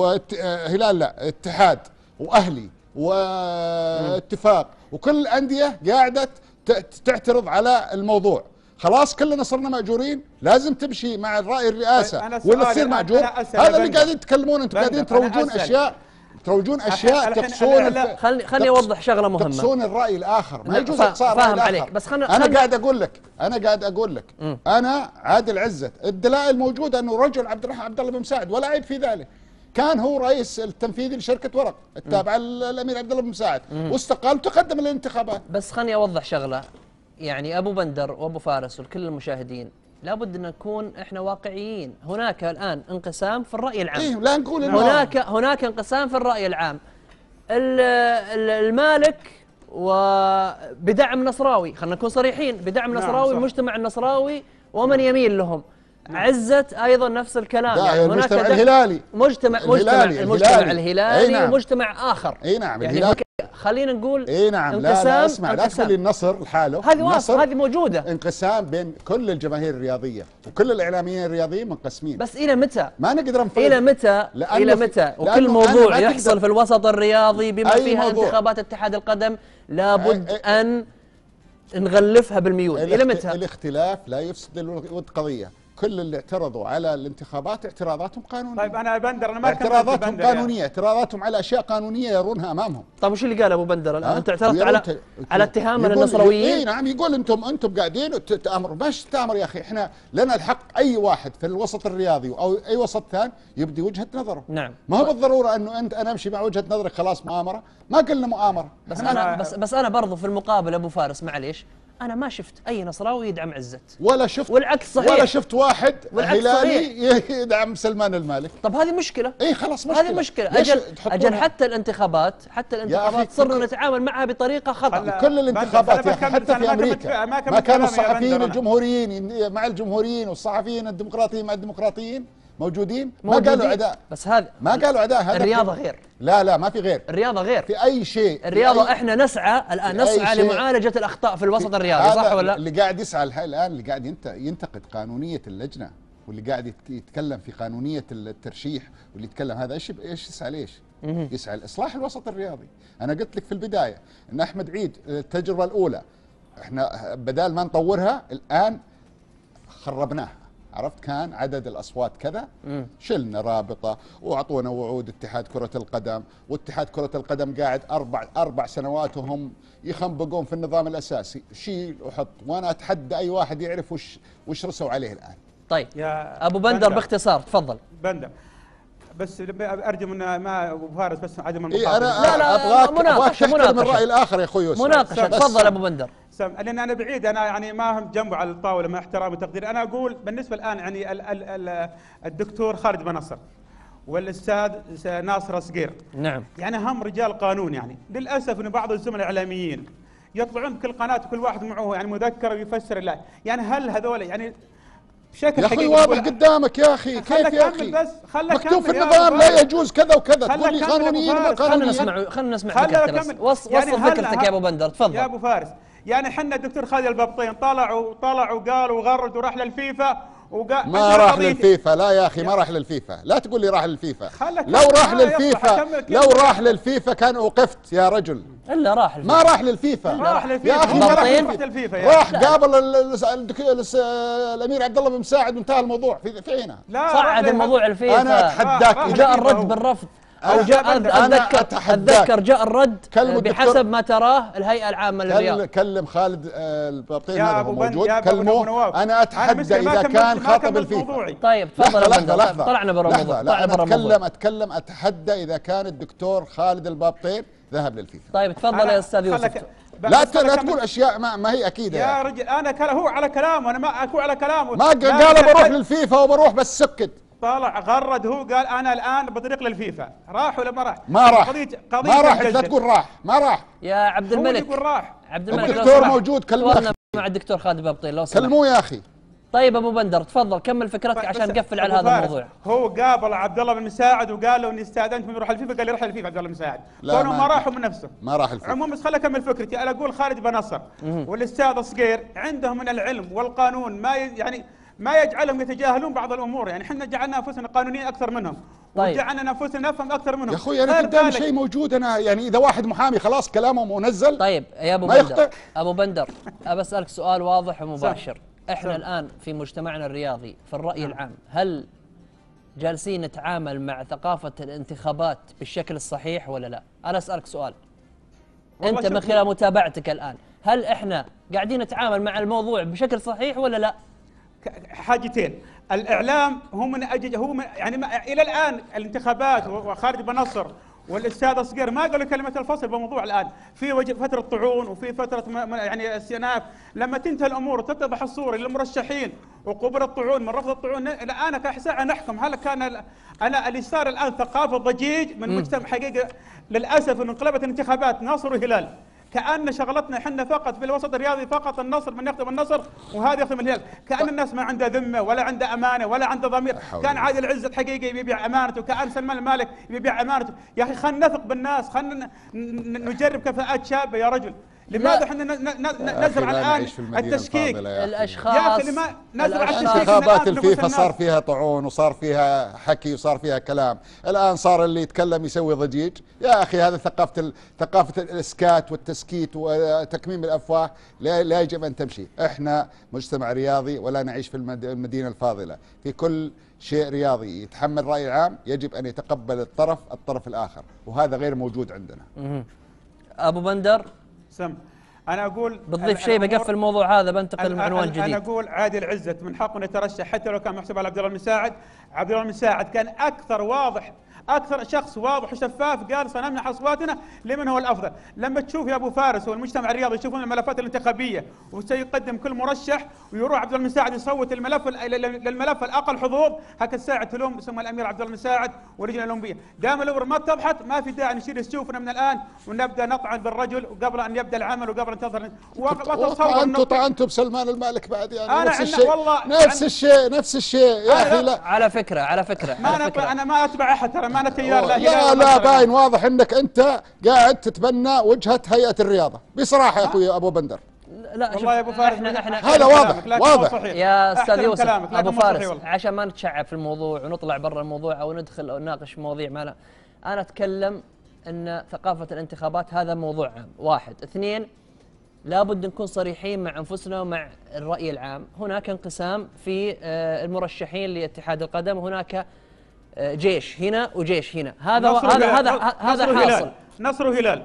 وهلال لا اتحاد واهلي واتفاق وكل الانديه قاعده تعترض على الموضوع. خلاص كلنا صرنا ماجورين، لازم تمشي مع الراي الرئاسه ولا تصير ماجور. هذا اللي قاعدين تتكلمون، انتم قاعدين تروجون اشياء تروجون اشياء تقصون. خلني خلني اوضح شغله مهمه. تقصون الراي الاخر، ما يجوز اقصاء الراي الاخر. بس خلنا انا قاعد اقول لك انا قاعد اقول لك م. انا عادل عزت الدلائل موجوده انه رجل عبد الرحمن عبد الله بن مساعد ولا عيب في ذلك. كان هو رئيس التنفيذي لشركه ورق التابعه للامير عبد الله بن مساعد واستقال وتقدم للانتخابات. بس خلني اوضح شغله، يعني ابو بندر وابو فارس وكل المشاهدين لابد ان نكون احنا واقعيين. هناك الان انقسام في الراي العام. إيه لا نقول هناك هناك انقسام في الراي العام. المالك وبدعم نصراوي، خلينا نكون صريحين، بدعم نصراوي المجتمع النصراوي ومن يميل لهم. عزت ايضا نفس الكلام. يعني المجتمع الهلالي مجتمع مجتمع المجتمع الهلالي نعم. ومجتمع اخر. اي نعم يعني الهلالي. خلينا نقول اي نعم. لا لا اسمع، لا تقول النصر لحاله، هذه واضحه، هذه موجوده. انقسام بين كل الجماهير الرياضيه وكل الاعلاميين الرياضيين منقسمين. بس الى متى؟ ما نقدر نفرق. الى متى؟ الى متى؟ وكل موضوع يحصل في الوسط الرياضي بما فيها موضوع. انتخابات اتحاد القدم لابد أي أي ان نغلفها بالميول. الى متى؟ الاختلاف لا يفسد الود قضيه. كل اللي اعترضوا على الانتخابات اعتراضاتهم قانونيه. طيب انا بندر انا ما اعتراضاتهم قانونيه يعني. اعتراضاتهم على اشياء قانونيه يرونها امامهم. طيب وش اللي قال ابو بندر الان؟ انت اعترضت على على اتهام النصراويين؟ اي نعم، يقول انتم انتم قاعدين تامروا. باش تامر يا اخي؟ احنا لنا الحق، اي واحد في الوسط الرياضي او اي وسط ثاني يبدي وجهه نظره. نعم. ما هو بالضروره انه انت انا امشي مع وجهه نظرك خلاص مؤامره. ما قلنا مؤامره. بس انا بس بس انا برضو في المقابل ابو فارس معليش، أنا ما شفت أي نصراوي يدعم عزت، ولا شفت والعكس صحيح، ولا شفت واحد هلالي يدعم سلمان المالك. طب هذه مشكلة. اي خلاص مشكلة. هذه مشكلة. أجل أجل حتى الانتخابات حتى الانتخابات صرنا نتعامل معها بطريقة خطأ. كل الانتخابات يا حتى في أمريكا ما, ما كانوا الصحفيين الجمهوريين مع الجمهوريين والصحفيين الديمقراطيين مع الديمقراطيين موجودين، ما قالوا عداء. بس هذا ما قالوا عداء. هذا الرياضة غير. لا لا ما في غير. الرياضة غير في أي شيء. الرياضة احنا نسعى الآن نسعى لمعالجة الأخطاء في الوسط الرياضي، صح ولا لا؟ اللي قاعد يسعى الآن اللي قاعد ينتقد قانونية اللجنة واللي قاعد يتكلم في قانونية الترشيح واللي يتكلم هذا ايش ايش يسعى ليش؟ يسعى لإصلاح الوسط الرياضي. أنا قلت لك في البداية إن أحمد عيد التجربة الأولى احنا بدال ما نطورها الآن خربناها. عرفت؟ كان عدد الأصوات كذا، شلنا رابطة وأعطونا وعود اتحاد كرة القدم، واتحاد كرة القدم قاعد أربع أربع سنوات وهم يخنبقون في النظام الأساسي، شيل وحط. وأنا أتحدى أي واحد يعرف وش وش رسوا عليه الآن. طيب يا أبو بندر, بندر باختصار تفضل. بندر بس ارجو من ما ابو فارس بس عدم المقاطعه. إيه أنا لا لا ابغاك مناقشه مناقشه من الراي الاخر يا اخوي يوسف. مناقشه تفضل ابو بندر. لان انا بعيد، انا يعني ما هم جنبه على الطاوله مع احترامي وتقديري. انا اقول بالنسبه الان يعني ال ال ال الدكتور خالد بن نصر والاستاذ ناصر صقير، نعم، يعني هم رجال قانون. يعني للاسف ان بعض الزملاء الاعلاميين يطلعون بكل قناه وكل واحد معه يعني مذكره ويفسر الله. يعني هل هذول يعني بشكل يا اخي واضح قدامك يا اخي؟ كيف يا اخي؟ بس مكتوب في النظام لا يجوز كذا وكذا، تقول لي قانونيين ما قانونيين. خلينا نسمع خلينا نسمع فكرتك بس. وصل يعني فكرتك يا ابو بندر تفضل. يا ابو فارس يعني احنا الدكتور خالد البابطين طلعوا طلعوا وقالوا وغرد وراح للفيفا وقال ما راح للفيفا. لا يا اخي ما راح للفيفا، لا تقول لي راح للفيفا. لو راح للفيفا لو راح للفيفا كان اوقفت يا رجل. الا راح الفيفا. ما راح للفيفا. راح للفيفا يا اخي ما راح للفيفا. راح قابل الامير عبد الله بن مساعد وانتهى الموضوع في في هنا. صعد الموضوع الفيفا. انا اتحداك جاء الرد بالرفض او جاء اتذكر اتذكر جاء الرد بحسب ما تراه الهيئه العامه للرياض. كلم خالد البابطين هذا موجود، كلموه. انا اتحدى اذا كان خاطب الفيفا. طيب تفضل. لحظه لحظه طلعنا برا الموضوع. لا انا اتكلم اتكلم اتحدى اذا كان الدكتور خالد البابطين ذهب للفيفا. طيب تفضل يا استاذ يوسف. لا لا تقول اشياء ما, ما هي اكيده يا يعني. رجل انا هو على كلامه، انا ما اكون على كلامه. ما قال بروح للفيفا وبروح بس سكت. طلع غرد هو قال انا الان بطريق للفيفا. راح ولا ما راح؟ ما راح. قضيه قضيه ما راح. لا تقول راح. ما راح يا عبد الملك. هو يقول راح. عبد الملك الدكتور موجود، كلموه مع الدكتور خالد بابطين لو سمحت. كلموه يا اخي. طيب ابو بندر تفضل كمل فكرتك عشان نقفل على هذا الموضوع. هو قابل عبد الله بن مساعد وقال له اني استاذنت من يروح الفيفا، قال لي روح الفيفا عبد الله بن مساعد. كونه ما راحوا من نفسه. ما راح الفيفا. عموما بس خليني اكمل فكرتي. انا اقول خالد بن نصر والاستاذ صقير عندهم من العلم والقانون ما يعني ما يجعلهم يتجاهلون بعض الامور. يعني احنا جعلنا انفسنا قانونيين اكثر منهم. طيب. وجعلنا انفسنا نفهم اكثر منهم. يا اخوي انا قدامي شيء موجود. انا يعني اذا واحد محامي خلاص كلامه منزل. طيب يا ابو بندر ابو بندر ابى اسالك سؤال واضح ومباشر. احنا صح. الان في مجتمعنا الرياضي في الراي العام هل جالسين نتعامل مع ثقافه الانتخابات بالشكل الصحيح ولا لا؟ انا اسالك سؤال انت من خلال متابعتك الان، هل احنا قاعدين نتعامل مع الموضوع بشكل صحيح ولا لا؟ حاجتين، الاعلام هو من اجل هو من يعني الى الان الانتخابات وخالد بن نصر والاستاذ صقير ما قالوا كلمه الفصل بموضوع. الان في فتره طعون وفي فتره يعني استئناف. لما تنتهي الامور وتتضح الصوره للمرشحين وقبل الطعون من رفض الطعون، الان كساعه نحكم هل كان انا اللي صار الان ثقافه ضجيج من مجتمع حقيقه. للاسف ان انقلبت الانتخابات ناصر وهلال، كأن شغلتنا احنا فقط في الوسط الرياضي فقط النصر من يخدم النصر وهذا يخدم الهلال. كأن الناس ما عنده ذمه ولا عنده امانه ولا عنده ضمير. كان عادل عزت حقيقي يبيع امانته، كأن سلمان المالك يبيع امانته. يا اخي خلينا نثق بالناس، خلينا نجرب كفاءات شابه يا رجل. لماذا احنا نزرع الان التشكيك؟ الاشخاص يا اخي لما نزرع التشكيك؟ انتخابات الفيفا صار فيها طعون وصار فيها حكي وصار فيها كلام، الان صار اللي يتكلم يسوي ضجيج. يا اخي هذا ثقافه ثقافه الاسكات والتسكيت وتكميم الافواه لا, لا يجب ان تمشي. احنا مجتمع رياضي ولا نعيش في المدينه الفاضله، في كل شيء رياضي يتحمل الراي العام يجب ان يتقبل الطرف الطرف الاخر، وهذا غير موجود عندنا. ابو بندر سم انا اقول بتضيف شيء بقفل الموضوع هذا بنتقل لعنوان جديد. انا اقول عادل عزت من حقه انه يترشح حتى لو كان محسوب على عبد الله المساعد. عبد الله المساعد كان اكثر واضح، اكثر شخص واضح وشفاف، قال سنمنح اصواتنا لمن هو الافضل. لما تشوف يا ابو فارس والمجتمع الرياضي يشوفون الملفات الانتخابيه وسيقدم كل مرشح ويروح عبد الله المساعد يصوت الملف للملف الاقل حظوظ، هكذا الساعه تلوم ثم الامير عبد الله المساعد واللجنه الاولمبيه. دام الامور ما اتضحت ما في داعي نشيل السيوفنا من الان ونبدا نطعن بالرجل وقبل ان يبدا العمل وقبل ان تظهر. وتصور انتم طعنتوا بسلمان المالك بعد يعني أنا نفس الشيء والله نفس الشيء نفس الشيء يا اخي. لا على فكره على فكره ما على أنا فكرة. انا ما اتبع احد ترى، ما انا تيار لا لا لا باين واضح انك انت قاعد تتبنى وجهه هيئه الرياضه بصراحه يا اخوي ابو بندر. لا والله يا ابو فارس احنا احنا هذا واضح واضح يا استاذ يوسف ابو فارس عشان ما نتشعب في الموضوع ونطلع برا الموضوع او ندخل او نناقش مواضيع ما لا. انا اتكلم ان ثقافه الانتخابات هذا موضوع عام. واحد. اثنين، لابد نكون صريحين مع انفسنا ومع الراي العام. هناك انقسام في المرشحين لاتحاد القدم، وهناك جيش هنا وجيش هنا. هذا هذا هذا هذا حاصل. نصر وهلال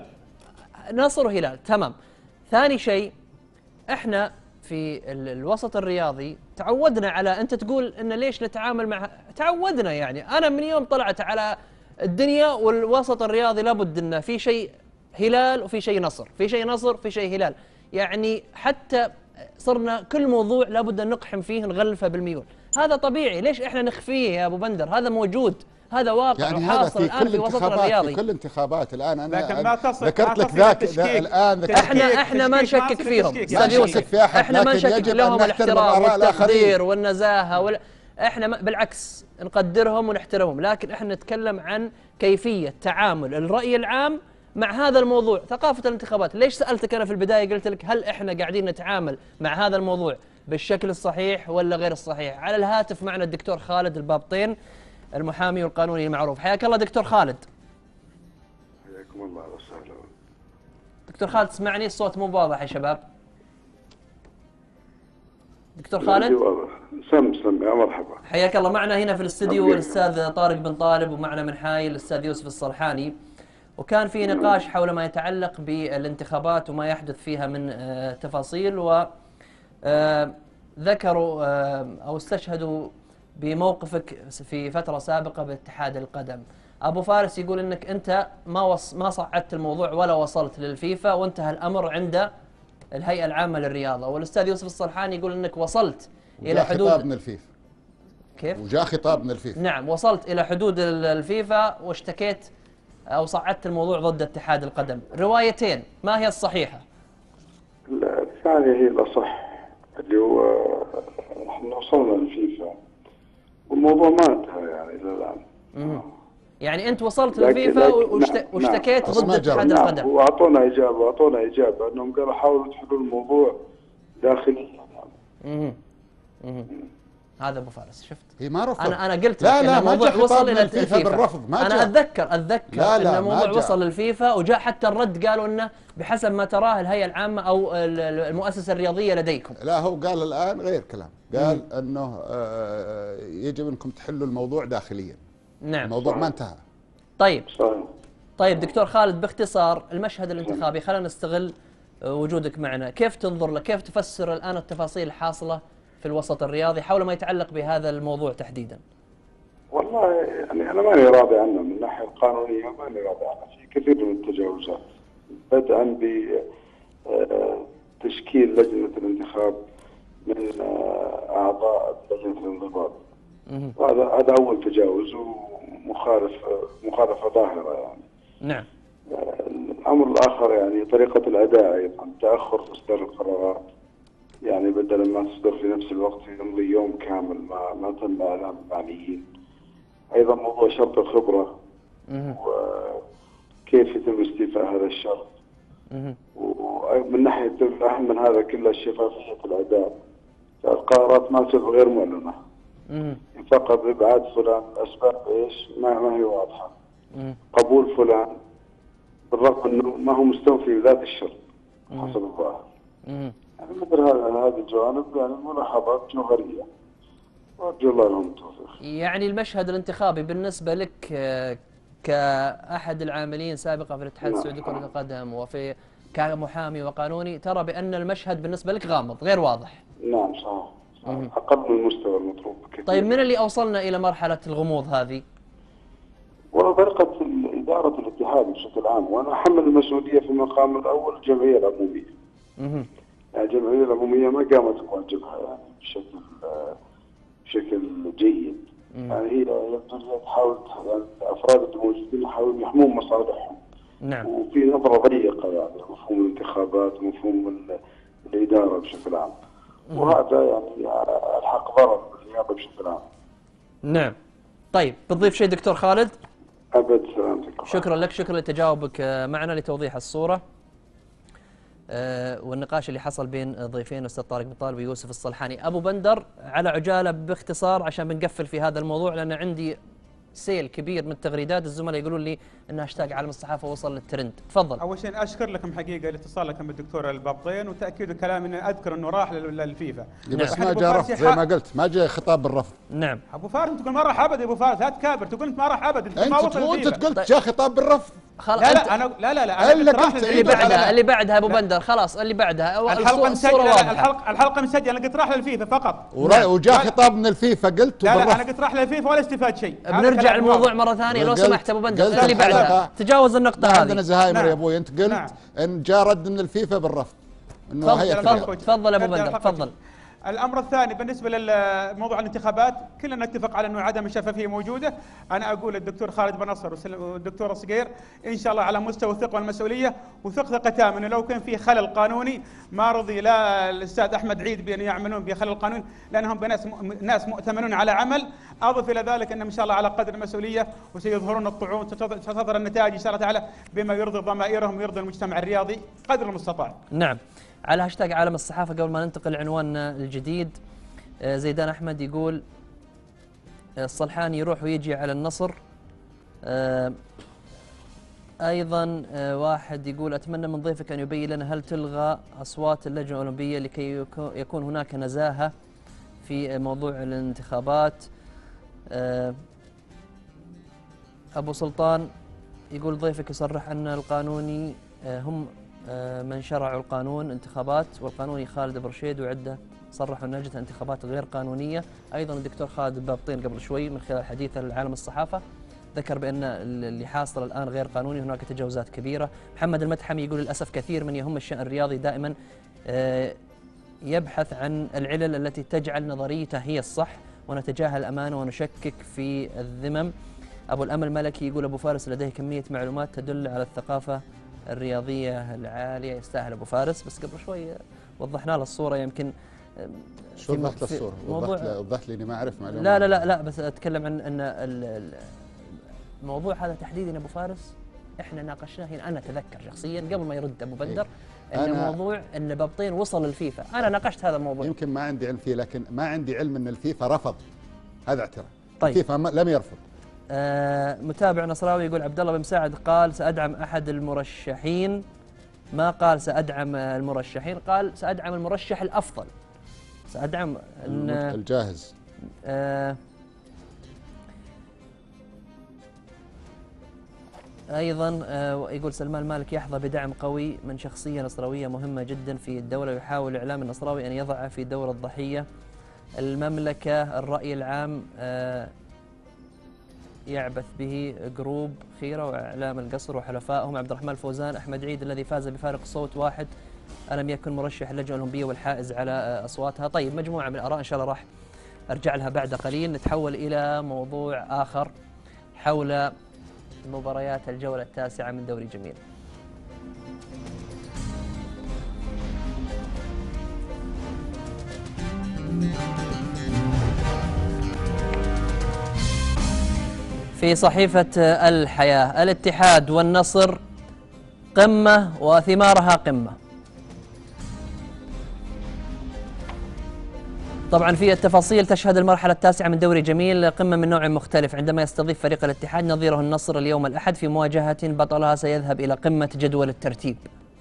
نصر وهلال تمام. ثاني شيء، احنا في الوسط الرياضي تعودنا على، انت تقول ان ليش نتعامل مع، تعودنا يعني. انا من يوم طلعت على الدنيا والوسط الرياضي لابد انه في شيء هلال وفي شيء نصر، في شيء نصر في شيء هلال. يعني حتى صرنا كل موضوع لابد ان نقحم فيه نغلفه بالميول. هذا طبيعي، ليش احنا نخفيه يا ابو بندر؟ هذا موجود، هذا واقع يعني وحاصل الان في وسطنا الرياضي. في كل انتخابات الان انا لكن ما تصل ذكرت لك ذاك الان ذكرت احنا احنا ما نشكك فيهم استاذ يوسف، احنا ما نشكك لهم الاحترام والتقدير والنزاهه وال... احنا ما بالعكس نقدرهم ونحترمهم، لكن احنا نتكلم عن كيفيه تعامل الراي العام مع هذا الموضوع. ثقافه الانتخابات، ليش سالتك انا في البدايه قلت لك هل احنا قاعدين نتعامل مع هذا الموضوع بالشكل الصحيح ولا غير الصحيح؟ على الهاتف معنا الدكتور خالد البابطين المحامي والقانوني المعروف. حياك الله دكتور خالد. حياكم الله وسهلا. دكتور خالد تسمعني؟ الصوت مو واضح يا شباب. دكتور خالد؟ سم سم يا مرحبا. حياك الله. معنا هنا في الاستديو الاستاذ طارق بن طالب، ومعنا من حايل الاستاذ يوسف الصلحاني، وكان في نقاش حول ما يتعلق بالانتخابات وما يحدث فيها من تفاصيل، وذكروا او استشهدوا بموقفك في فترة سابقة باتحاد القدم. أبو فارس يقول أنك أنت ما وص ما صعدت الموضوع ولا وصلت للفيفا وانتهى الأمر عند الهيئة العامة للرياضة، والأستاذ يوسف الصلحاني يقول أنك وصلت إلى حدود خطاب من الفيفا. كيف؟ وجاء خطاب من الفيفا. نعم، وصلت إلى حدود الفيفا واشتكيت أو صعدت الموضوع ضد اتحاد القدم. روايتين، ما هي الصحيحة؟ الثانية هي الأصح، اللي هو احنا وصلنا للفيفا والموضوع ما انتهى يعني الى الان. امم يعني انت وصلت للفيفا واشتكيت ضد اتحاد نعم القدم. واعطونا اجابه واعطونا اجابه انهم قالوا حاولوا تحلوا الموضوع داخليا. امم امم هذا ابو فارس شفت؟ هي ما رفض. انا انا قلت لا لك لا ان الموضوع وصل الى الفيفا بالرفض. ما انا جاء. اتذكر اتذكر لا لا ان الموضوع ما وصل للفيفا وجاء حتى الرد قالوا انه بحسب ما تراه الهيئه العامه او المؤسسه الرياضيه لديكم. لا هو قال الان غير كلام، قال مم. انه يجب انكم تحلوا الموضوع داخليا. نعم. الموضوع ما انتهى. طيب طيب دكتور خالد، باختصار المشهد الانتخابي، خلينا نستغل وجودك معنا، كيف تنظر له؟ كيف تفسر الان التفاصيل الحاصله في الوسط الرياضي حول ما يتعلق بهذا الموضوع تحديدا؟ والله يعني انا ماني راضي عنه من الناحيه القانونيه، ماني راضي عنه في كثير من التجاوزات، بدءا بتشكيل لجنه الانتخاب من اعضاء لجنه الانضباط. هذا هذا اول تجاوز ومخالف مخالفه ظاهره يعني. نعم. الامر الاخر يعني طريقه الاداء، ايضا تاخر في اصدار القرارات، يعني بدل ما تصدر في نفس الوقت يمضي يوم كامل ما ما تم اعلام المعنيين. ايضا موضوع شرط الخبره وكيف يتم استيفاء هذا الشرط، ومن ناحيه الاهم من هذا كله شفافيه الاداء. القرارات ما تصير غير معلنه. فقط ابعاد فلان، اسباب ايش؟ ما ما هي واضحه. قبول فلان بالرغم انه ما هو مستوفي ذات الشرط حسب الظاهر. يعني مثل هذا هذه الجوانب يعني ملاحظات جوهريه. وارجو الله لهم التوفيق. يعني المشهد الانتخابي بالنسبه لك كأحد العاملين سابقا في الاتحاد السعودي لكرة القدم وفي كمحامي وقانوني، ترى بأن المشهد بالنسبة لك غامض غير واضح. نعم صحيح. أقل من المستوى المطلوب بكثير. طيب من اللي أوصلنا إلى مرحلة الغموض هذه؟ والله طريقة إدارة الاتحاد بشكل عام، وأنا أحمل المسؤولية في المقام الأول الجمعية العمومية. اها. يعني الجمعية العمومية ما قامت بواجبها يعني بشكل بشكل جيد. يعني هي يبدو تحاول يعني الأفراد الموجودين يحاولون يحمون مصالحهم. نعم. وفي نظرة ضيقة يعني مفهوم الانتخابات ومفهوم الإدارة بشكل عام. وهذا يعني الحق ضرر بالنيابة بشكل عام. نعم. طيب بتضيف شيء دكتور خالد؟ أبد سلامتك. شكرا لك، شكرا لتجاوبك معنا لتوضيح الصورة أه والنقاش اللي حصل بين ضيفين الأستاذ طارق بن طالب ويوسف الصلحاني. أبو بندر على عجالة باختصار عشان بنقفل في هذا الموضوع، لأن عندي سيل كبير من التغريدات، الزملاء يقولون لي ان هاشتاج عالم الصحافه وصل للترند. تفضل. اول شيء اشكر لكم حقيقه لاتصالكم بالدكتور البابطين وتاكيد كلام اني اذكر انه راح للفيفا. بس ما جاء رفض زي ما قلت، ما جاء خطاب بالرفض. نعم. ابو فارس تقول ما راح ابد، ابو فارس لا تكابر، تقول انت ما راح ابد، انت ما وصل للفيفا. انت قلت جاء خطاب بالرفض. خلاص لا لا انا لا لا لا اللي, اللي بعدها اللي بعدها ابو بندر خلاص اللي بعدها الحلقه مسجله. الحلقه الحلقه مسجله، انا قلت راح للفيفا فقط. وجاء خطاب من الفيفا قلت لا لا انا قلت راح للفيفا ولا استفاد شيء. بنرجع الموضوع مره ثانيه لو سمحت ابو بندر. اللي بعدها تجاوز النقطه هذه. عندنا زهايمر يا ابوي. انت قلت نعم. ان جاء رد من الفيفا بالرفض. انه تفضل تفضل ابو بندر تفضل. الامر الثاني بالنسبه لموضوع الانتخابات، كلنا نتفق على انه عدم الشفافيه موجوده. انا اقول للدكتور خالد بن نصر والدكتور الصقير ان شاء الله على مستوى الثقه والمسؤوليه، وثق ثقه تامه انه لو كان في خلل قانوني ما رضي لا الاستاذ احمد عيد بان يعملون بخلل قانوني، لانهم بناس ناس مؤتمنون على عمل. اضف الى ذلك ان ان شاء الله على قدر المسؤوليه وسيظهرون الطعون، ستظهر النتائج ان شاء الله تعالى بما يرضي ضمائرهم ويرضي المجتمع الرياضي قدر المستطاع. نعم. على هاشتاج عالم الصحافة قبل ما ننتقل لعنواننا الجديد، زيدان أحمد يقول الصلحاني يروح ويجي على النصر. أيضا واحد يقول أتمنى من ضيفك أن يبين لنا هل تلغى أصوات اللجنة الأولمبية لكي يكون هناك نزاهة في موضوع الانتخابات. أبو سلطان يقول ضيفك يصرح أن القانوني هم من شرعوا القانون انتخابات، والقانوني خالد بن رشيد وعده صرحوا ان لجنه انتخابات غير قانونيه. ايضا الدكتور خالد البابطين قبل شوي من خلال حديثه لعالم الصحافه ذكر بان اللي حاصل الان غير قانوني، هناك تجاوزات كبيره. محمد المتحمي يقول للاسف كثير من يهم الشان الرياضي دائما يبحث عن العلل التي تجعل نظريته هي الصح، ونتجاهل الامانه ونشكك في الذمم. ابو الامل ملكي يقول ابو فارس لديه كميه معلومات تدل على الثقافه الرياضية العالية، يستاهل أبو فارس. بس قبل شوي وضحنا له الصورة. يمكن شو وضحت له الصورة؟ وضحت له وضحت لي إني ما أعرف معلومات. لا لا لا لا بس أتكلم عن أن الموضوع هذا تحديدا أبو فارس إحنا ناقشناه هنا. أنا أتذكر شخصيا قبل ما يرد أبو بندر أن موضوع أن بابطين وصل للفيفا، أنا ناقشت هذا الموضوع. يمكن ما عندي علم فيه، لكن ما عندي علم أن الفيفا رفض هذا اعتراف. طيب. الفيفا لم يرفض. آه متابع نصراوي يقول عبد الله بن مساعد قال سأدعم أحد المرشحين، ما قال سأدعم المرشحين، قال سأدعم المرشح الأفضل. سأدعم الجاهز. آه أيضا آه يقول سلمان المالك يحظى بدعم قوي من شخصية نصراوية مهمة جدا في الدولة، ويحاول الإعلام النصراوي أن يضع في دور الضحية. المملكة الرأي العام آه يعبث به جروب خيرة وإعلام القصر وحلفائهم. عبد الرحمن الفوزان أحمد عيد الذي فاز بفارق صوت واحد ألم يكن مرشح اللجنة الأولمبية والحائز على أصواتها. طيب مجموعة من الآراء إن شاء الله راح أرجع لها بعد قليل. نتحول إلى موضوع آخر حول مباريات الجولة التاسعة من دوري جميل. في صحيفة الحياة، الاتحاد والنصر قمة وثمارها قمة. طبعا في التفاصيل تشهد المرحلة التاسعة من دوري جميل قمة من نوع مختلف، عندما يستضيف فريق الاتحاد نظيره النصر اليوم الأحد في مواجهة بطلها سيذهب إلى قمة جدول الترتيب.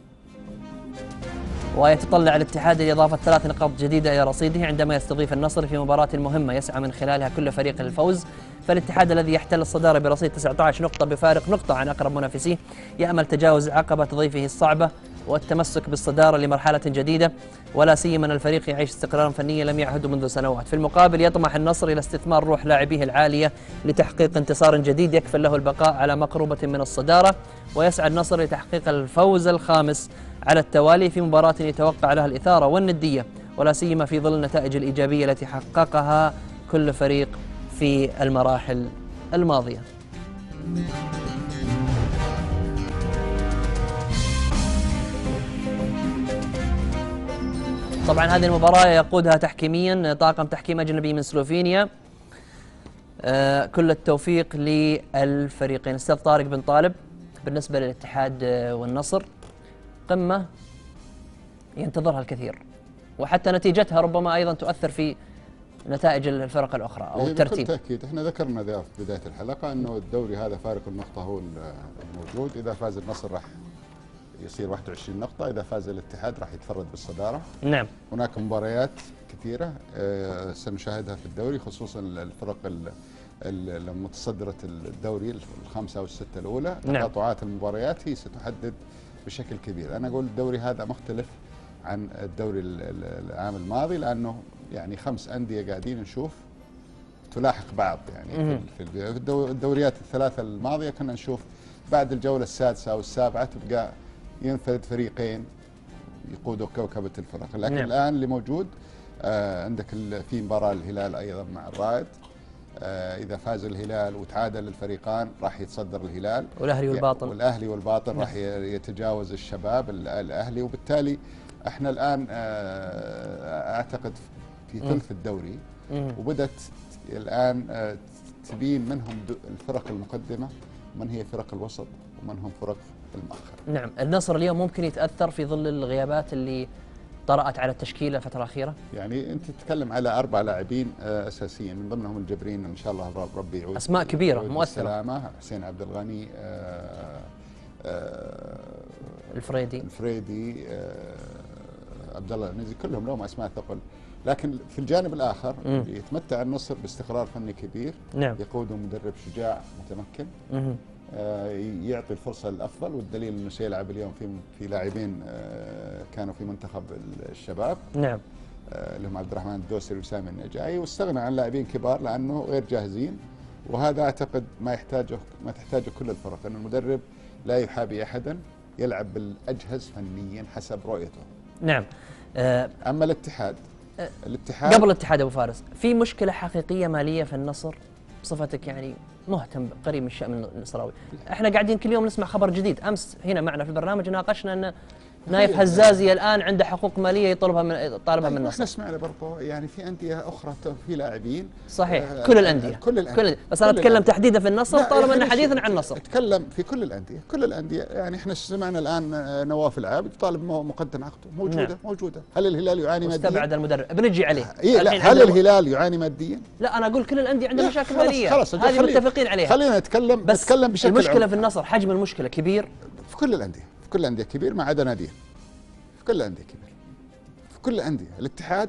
ويتطلع الاتحاد لإضافة ثلاث نقاط جديدة إلى رصيده عندما يستضيف النصر في مباراة مهمة يسعى من خلالها كل فريق للفوز. فالاتحاد الذي يحتل الصدارة برصيد تسعة عشر نقطة بفارق نقطة عن أقرب منافسيه يأمل تجاوز عقبة ضيفه الصعبة والتمسك بالصدارة لمرحلة جديدة، ولا سيما أن الفريق يعيش استقرارا فنيا لم يعهده منذ سنوات. في المقابل يطمح النصر إلى استثمار روح لاعبيه العالية لتحقيق انتصار جديد يكفل له البقاء على مقربة من الصدارة، ويسعى النصر لتحقيق الفوز الخامس على التوالي في مباراة يتوقع لها الإثارة والندية، ولا سيما في ظل النتائج الإيجابية التي حققها كل فريق في المراحل الماضية. طبعا هذه المباراة يقودها تحكيميا طاقم تحكيم أجنبي من سلوفينيا. آه كل التوفيق للفريقين. أستاذ طارق بن طالب، بالنسبة للاتحاد والنصر قمة ينتظرها الكثير، وحتى نتيجتها ربما أيضا تؤثر في نتائج الفرق الأخرى أو الترتيب. بكل تأكيد احنا ذكرنا ذا في بداية الحلقة أنه الدوري هذا فارق النقطة هو الموجود. إذا فاز النصر راح يصير واحد وعشرين نقطة، إذا فاز الاتحاد راح يتفرد بالصدارة. نعم. هناك مباريات كثيرة آه سنشاهدها في الدوري، خصوصا الفرق المتصدرة الدوري الخمسة أو الستة الأولى. نعم. تقاطعات المباريات هي ستحدد بشكل كبير. أنا أقول الدوري هذا مختلف عن الدوري العام الماضي، لأنه يعني خمس أندية قاعدين نشوف تلاحق بعض. يعني في الدوريات الثلاثة الماضية كنا نشوف بعد الجولة السادسة أو السابعة تبقى ينفرد فريقين يقودوا كوكبة الفرق. لكن نعم. الآن اللي موجود آه عندك في مباراة الهلال أيضا مع الرائد، آه إذا فاز الهلال وتعادل الفريقان راح يتصدر الهلال، والأهلي والباطن والأهلي والباطن نعم. راح يتجاوز الشباب الأهلي. وبالتالي احنا الآن آه أعتقد في ثلث الدوري، وبدت الآن آه تبين منهم الفرق المقدمة من هي فرق الوسط ومن هم فرق المؤخر. نعم. النصر اليوم ممكن يتأثر في ظل الغيابات اللي طرأت على التشكيلة الفترة الأخيرة؟ يعني أنت تتكلم على أربع لاعبين أساسيين، من ضمنهم الجبرين إن شاء الله ربي يعود، أسماء كبيرة مؤثرة، سلامة، حسين عبد الغني، آآ آآ الفريدي الفريدي عبد الله العنزي، كلهم لهم أسماء ثقل. لكن في الجانب الآخر م. يتمتع النصر باستقرار فني كبير. نعم. يقوده مدرب شجاع متمكن، م. آه يعطي الفرصة الأفضل، والدليل أنه سيلعب اليوم في في لاعبين آه كانوا في منتخب الشباب. نعم. آه اللي هم عبد الرحمن الدوسري وسامي النجاي، واستغنى عن لاعبين كبار لأنه غير جاهزين. وهذا أعتقد ما يحتاجه ما تحتاجه كل الفرق، أن المدرب لا يحابي أحدا، يلعب بالأجهز فنيا حسب رؤيته. نعم. آه أما الاتحاد الاتحاد قبل الاتحاد أبو فارس، في مشكلة حقيقية مالية في النصر بصفتك يعني مهتم قريب من الشأن النصراوي. احنا قاعدين كل يوم نسمع خبر جديد. امس هنا معنا في البرنامج ناقشنا ان نايف هزازي الان عنده حقوق ماليه يطلبها من طالبها من النصر. احنا سمعنا برضه يعني في انديه اخرى في لاعبين. صحيح. آه كل الانديه كل الانديه كل بس انا اتكلم تحديدا في النصر طالما ان حديثنا عن النصر. اتكلم في كل الانديه كل الانديه يعني احنا سمعنا الان نواف العابد يطالب مقدم عقده. موجوده نعم. موجوده. هل الهلال يعاني ماديا؟ استبعد المدرب بنجي عليه. إيه لا هل الهلال يعاني ماديا؟ لا انا اقول كل الانديه عندها مشاكل ماليه. خلاص هذه متفقين عليها. خلينا نتكلم بس نتكلم بشكل المشكله عم. في النصر حجم المشكله كبير في كل الانديه في كل الانديه كبير ما عدا ناديه. في كل الانديه كبير في كل الانديه. الاتحاد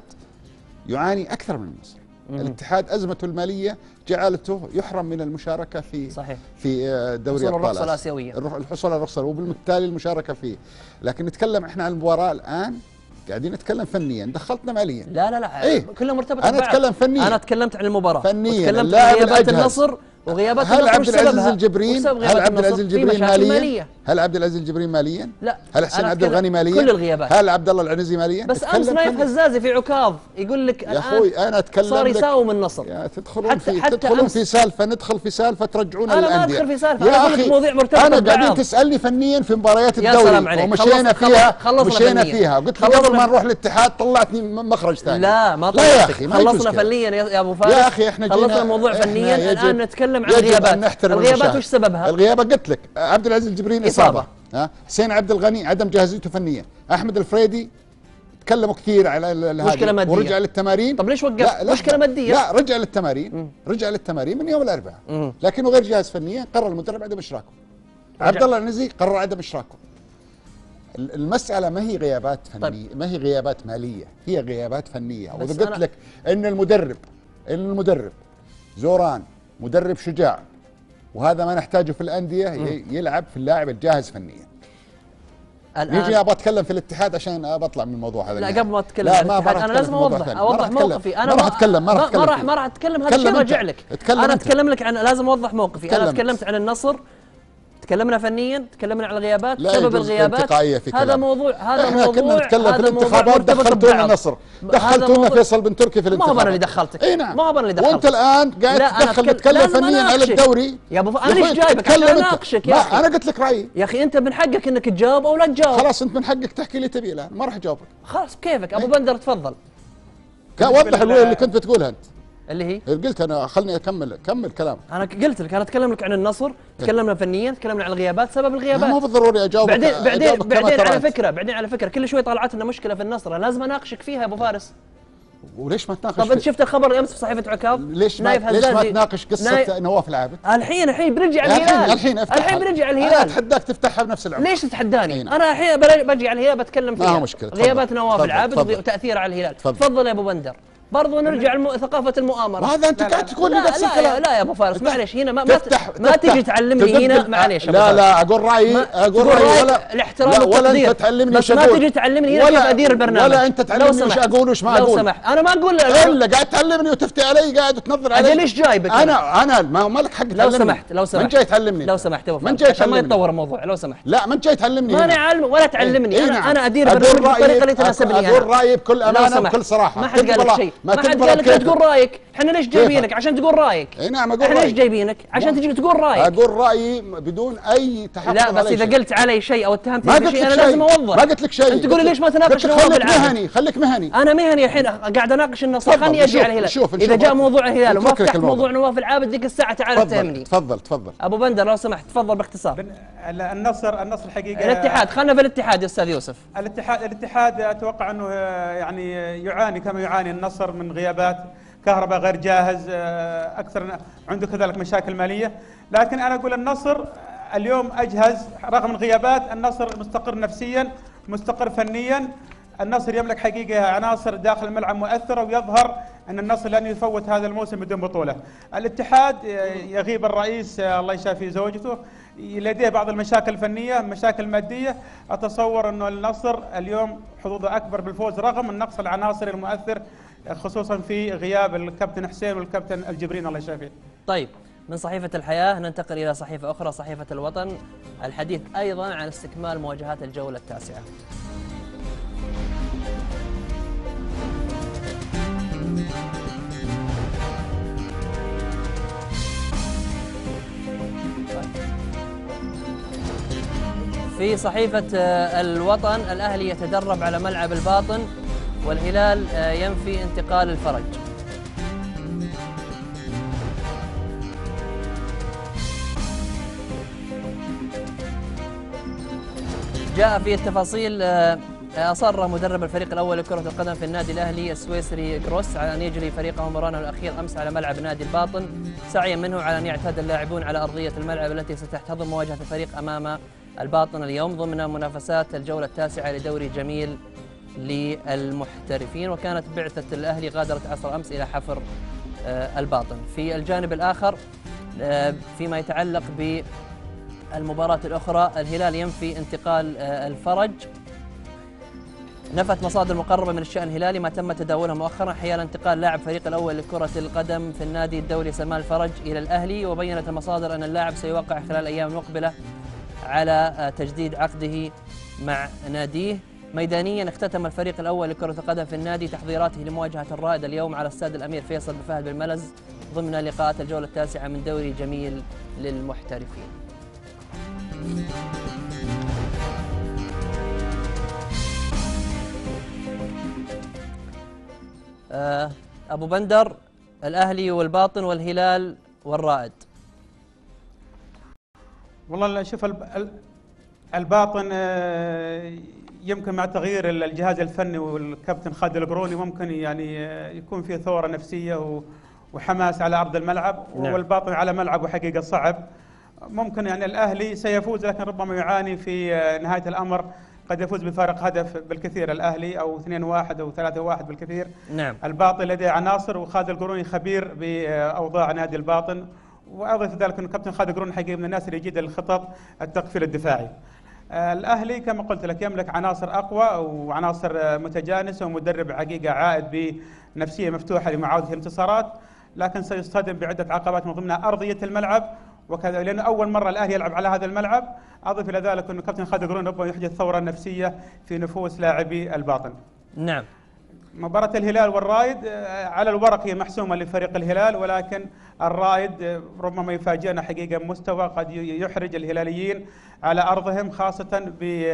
يعاني اكثر من النصر. الاتحاد ازمته الماليه جعلته يحرم من المشاركه في صحيح. في دوري ابطال الرخصه الاسيويه، الحصول على الرخصه وبالتالي المشاركه فيه. لكن نتكلم احنا عن المباراه الان قاعدين نتكلم فنيا، دخلتنا ماليا. لا لا لا إيه؟ كلها مرتبطه انا ببعض. اتكلم فنيا. انا تكلمت عن المباراه فنيا. تكلمت عن غيابات النصر وغيابات هل النصر. عبد العزيز الجبرين هل عبد العزيز الجبرين ماليا؟ مالية. هل عبد العزيز الجبرين ماليا؟ لا. هل حسين عبد الغني ماليا؟ كل الغيابات. هل عبد الله العنزي ماليا؟ بس امس نايف هزازي في عكاظ يقول لك يا اخوي انا اتكلم صار يساوم النصر. يا تدخلون في حتى تدخلون في سالفه ندخل في سالفه ترجعون انا للانديه. ما ادخل في سالفه، يا انا اخي مواضيع مرتبطه انا ببعض. قاعدين تسالني فنيا في مباريات يا الدوري سلام عليك. ومشينا خلص فيها خلصنا مشينا فنيا. فيها قلت لي قبل ما نروح الاتحاد طلعتني مخرج ثاني. لا ما لا يا اخي خلصنا فنيا يا ابو فارس. يا اخي احنا خلصنا الموضوع فنيا. الان نتكلم عن الغيابات. الغيابات. الغيابات وش سببها؟ الغيابات قلت لك عبد العزيز الجبرين اصابه ها حسين عبد الغني عدم جاهزيته فنيا، احمد الفريدي تكلموا كثير على مشكله ماديه ورجع للتمارين. طب ليش وقف؟ لا مشكله ماديه. لا رجع للتمارين مم. رجع للتمارين من يوم الاربعاء، لكنه غير جاهز فنيا. قرر المدرب عدم اشراكه. عبد الله العنزي قرر عدم اشراكه. المساله ما هي غيابات فنيه، طيب. ما هي غيابات ماليه، هي غيابات فنيه. واذا قلت لك ان المدرب ان المدرب زوران مدرب شجاع، وهذا ما نحتاجه في الانديه، مم. يلعب في اللاعب الجاهز فنيا. يجي ابغى اتكلم في الاتحاد عشان بطلع من الموضوع هذا. لا قبل ما اتكلم عن الاتحاد انا لازم اوضح اوضح موقفي. انا ما راح اتكلم ما راح اتكلم ما راح ما راح اتكلم هذا الشيء راجع لك. انا اتكلم لك عن لازم اوضح موقفي. انا تكلمت عن النصر، تكلمنا فنيا، تكلمنا عن الغيابات، سبب الغيابات هذا موضوع هذا موضوع كنا نتكلم في الانتخابات. دخلتونا النصر، دخلتونا فيصل بن تركي في الانتخابات. ما هو انا اللي دخلتك. اي نعم. ما هو انا اللي دخلتك. وانت الان قاعد تدخل تتكلم فنيا على الدوري. يا ابو انا ليش جايبك عشان اناقشك يا اخي؟ انا قلت لك رايي يا اخي. انت من حقك انك تجاوب او لا تجاوب. خلاص انت من حقك تحكي اللي تبيه الان، ما راح اجاوبك. خلاص كيفك ابو بندر تفضل. وضح اللي كنت بتقولها انت. اللي هي قلت انا خلني اكمل كمل كلام. انا قلت لك انا اتكلم لك عن النصر، تكلمنا فنيا، تكلمنا عن الغيابات، سبب الغيابات. ما هو بالضروري اجاوبك. بعدين بعدين بعدين على فكره بعدين على فكره كل شوي طلعت لنا مشكله في النصر، لازم اناقشك فيها يا ابو فارس. وليش ما تناقش؟ طب انت شفت الخبر امس في صحيفه عكاظ؟ ليش ما ليش ما تناقش قصه نايف نواف العابد؟ الحين الحين بنرجع الهلال. الحين الحين بنرجع الهلال. انا اتحداك تفتحها بنفس العمر. ليش تتحداني؟ انا الحين بجي على الهلال بتكلم فيها. ما هو مشكله. غيابات نواف العابد وتاثير على الهلال. تفضل يا ابو بندر. برضو نرجع المو... ثقافة المؤامرة. وهذا انت قاعد تقول لي نفس الكلام. لا يا ابو فارس معلش هنا ما تفتح ما تجي تعلمني هنا معلش. لا لا اقول رايي اقول رايي ولا الاحترام والتقدير. انت تعلمني بس ما تجي تعلمني هنا كيف ادير البرنامج. ولا انت تعلمني وش اقول وش ما اقول. لو سمحت انا ما اقول الا قاعد تعلمني وتفتي علي قاعد تنظر علي. اجل ليش جايبك؟ انا انا ما لك حق تعلمني. لو سمحت لو سمحت من جاي تعلمني. لو سمحت يا ابو فارس عشان ما يتطور الموضوع. لو سمحت لا من جاي تعلمني. ما اعلم ولا تعلمني. انا انا ادير البرنامج بالطريقة اللي تناسبني. اقول رايي بكل امانه وبكل صراحه. ما حد قال لك شيء. ما حد قال لك تقول رايك. احنا ليش جايبينك؟ عشان تقول رايك. اي نعم اقول رايك. احنا رأيي. ليش جايبينك؟ عشان تجي تقول رايك. اقول رايي بدون اي تحفظ. لا بس اذا قلت علي شيء او اتهمتني بشيء انا لازم اوضح. ما قلت لك شيء. انت تقول لي ليش ما تناقش نواف العابد؟ خليك العابد؟ مهني خليك مهني. انا مهني الحين قاعد اناقش النصر. خلني اجي على الهلال. شوف اذا جاء موضوع الهلال وما فتحت موضوع نواف العابد ذيك الساعه تعال اتهمني. تفضل تفضل ابو بندر لو سمحت تفضل باختصار. النصر النصر الحقيقه الاتحاد خلنا في الاتحاد يا استاذ يوسف. الاتحاد الاتحاد اتوقع انه يعني يعاني كما يعاني النصر من غيابات. كهرباء غير جاهز، اكثر عنده كذلك مشاكل ماليه، لكن انا اقول النصر اليوم اجهز رغم الغيابات. النصر مستقر نفسيا، مستقر فنيا. النصر يملك حقيقه عناصر داخل الملعب مؤثره، ويظهر ان النصر لن يفوت هذا الموسم بدون بطوله. الاتحاد يغيب الرئيس الله يشافي زوجته، لديه بعض المشاكل الفنيه، مشاكل ماديه. اتصور انه النصر اليوم حظوظه اكبر بالفوز رغم النقص العناصري المؤثر، خصوصا في غياب الكابتن حسين والكابتن الجبرين الله يشافيه. طيب من صحيفة الحياة ننتقل إلى صحيفة أخرى، صحيفة الوطن، الحديث أيضا عن استكمال مواجهات الجولة التاسعة. في صحيفة الوطن الأهلي يتدرب على ملعب الباطن والهلال ينفي انتقال الفرج. جاء في التفاصيل أصر مدرب الفريق الأول لكرة القدم في النادي الأهلي السويسري جروس على أن يجري فريقه مرانه الأخير أمس على ملعب نادي الباطن، سعيا منه على أن يعتاد اللاعبون على أرضية الملعب التي ستحتضن مواجهة الفريق أمام الباطن اليوم ضمن منافسات الجولة التاسعة لدوري جميل للمحترفين. وكانت بعثة الأهلي غادرت عصر أمس إلى حفر الباطن. في الجانب الآخر فيما يتعلق بالمباراة الأخرى الهلال ينفي انتقال الفرج. نفت مصادر مقربة من الشأن الهلالي ما تم تداولها مؤخرا حيال انتقال لاعب فريق الأول لكرة القدم في النادي الدولي سلمان الفرج إلى الأهلي. وبينت المصادر أن اللاعب سيوقع خلال الأيام المقبلة على تجديد عقده مع ناديه. ميدانيا اختتم الفريق الأول لكرة القدم في النادي تحضيراته لمواجهة الرائد اليوم على استاد الأمير فيصل بفهد بن ملز ضمن لقاءات الجولة التاسعة من دوري جميل للمحترفين. أبو بندر، الأهلي والباطن والهلال والرائد. والله شوف الباطن يمكن مع تغيير الجهاز الفني والكابتن خالد القروني ممكن يعني يكون في ثورة نفسية وحماس على أرض الملعب. نعم. والباطن على ملعبه حقيقة صعب. ممكن يعني الأهلي سيفوز لكن ربما يعاني في نهاية الأمر، قد يفوز بفارق هدف بالكثير الأهلي أو اثنين واحد أو ثلاثة واحد بالكثير. نعم. الباطن لديه عناصر وخالد القروني خبير بأوضاع نادي الباطن، وأضف ذلك أن كابتن خالد القروني حقيقة من الناس اللي يجيد الخطط التقفيل الدفاعي. الأهلي كما قلت لك يملك عناصر أقوى وعناصر متجانسة ومدرب حقيقة عائد بنفسية مفتوحة لمعاودة الانتصارات، لكن سيصطدم بعدة عقبات من ضمنها أرضية الملعب وكذا، لأنه أول مرة الأهلي يلعب على هذا الملعب. أضف إلى ذلك أن كابتن خالد القروني ربما يحدث ثورة نفسية في نفوس لاعبي الباطن. نعم. مباراة الهلال والرائد على الورق هي محسومة لفريق الهلال، ولكن الرائد ربما يفاجئنا حقيقة مستوى قد يحرج الهلاليين على أرضهم، خاصة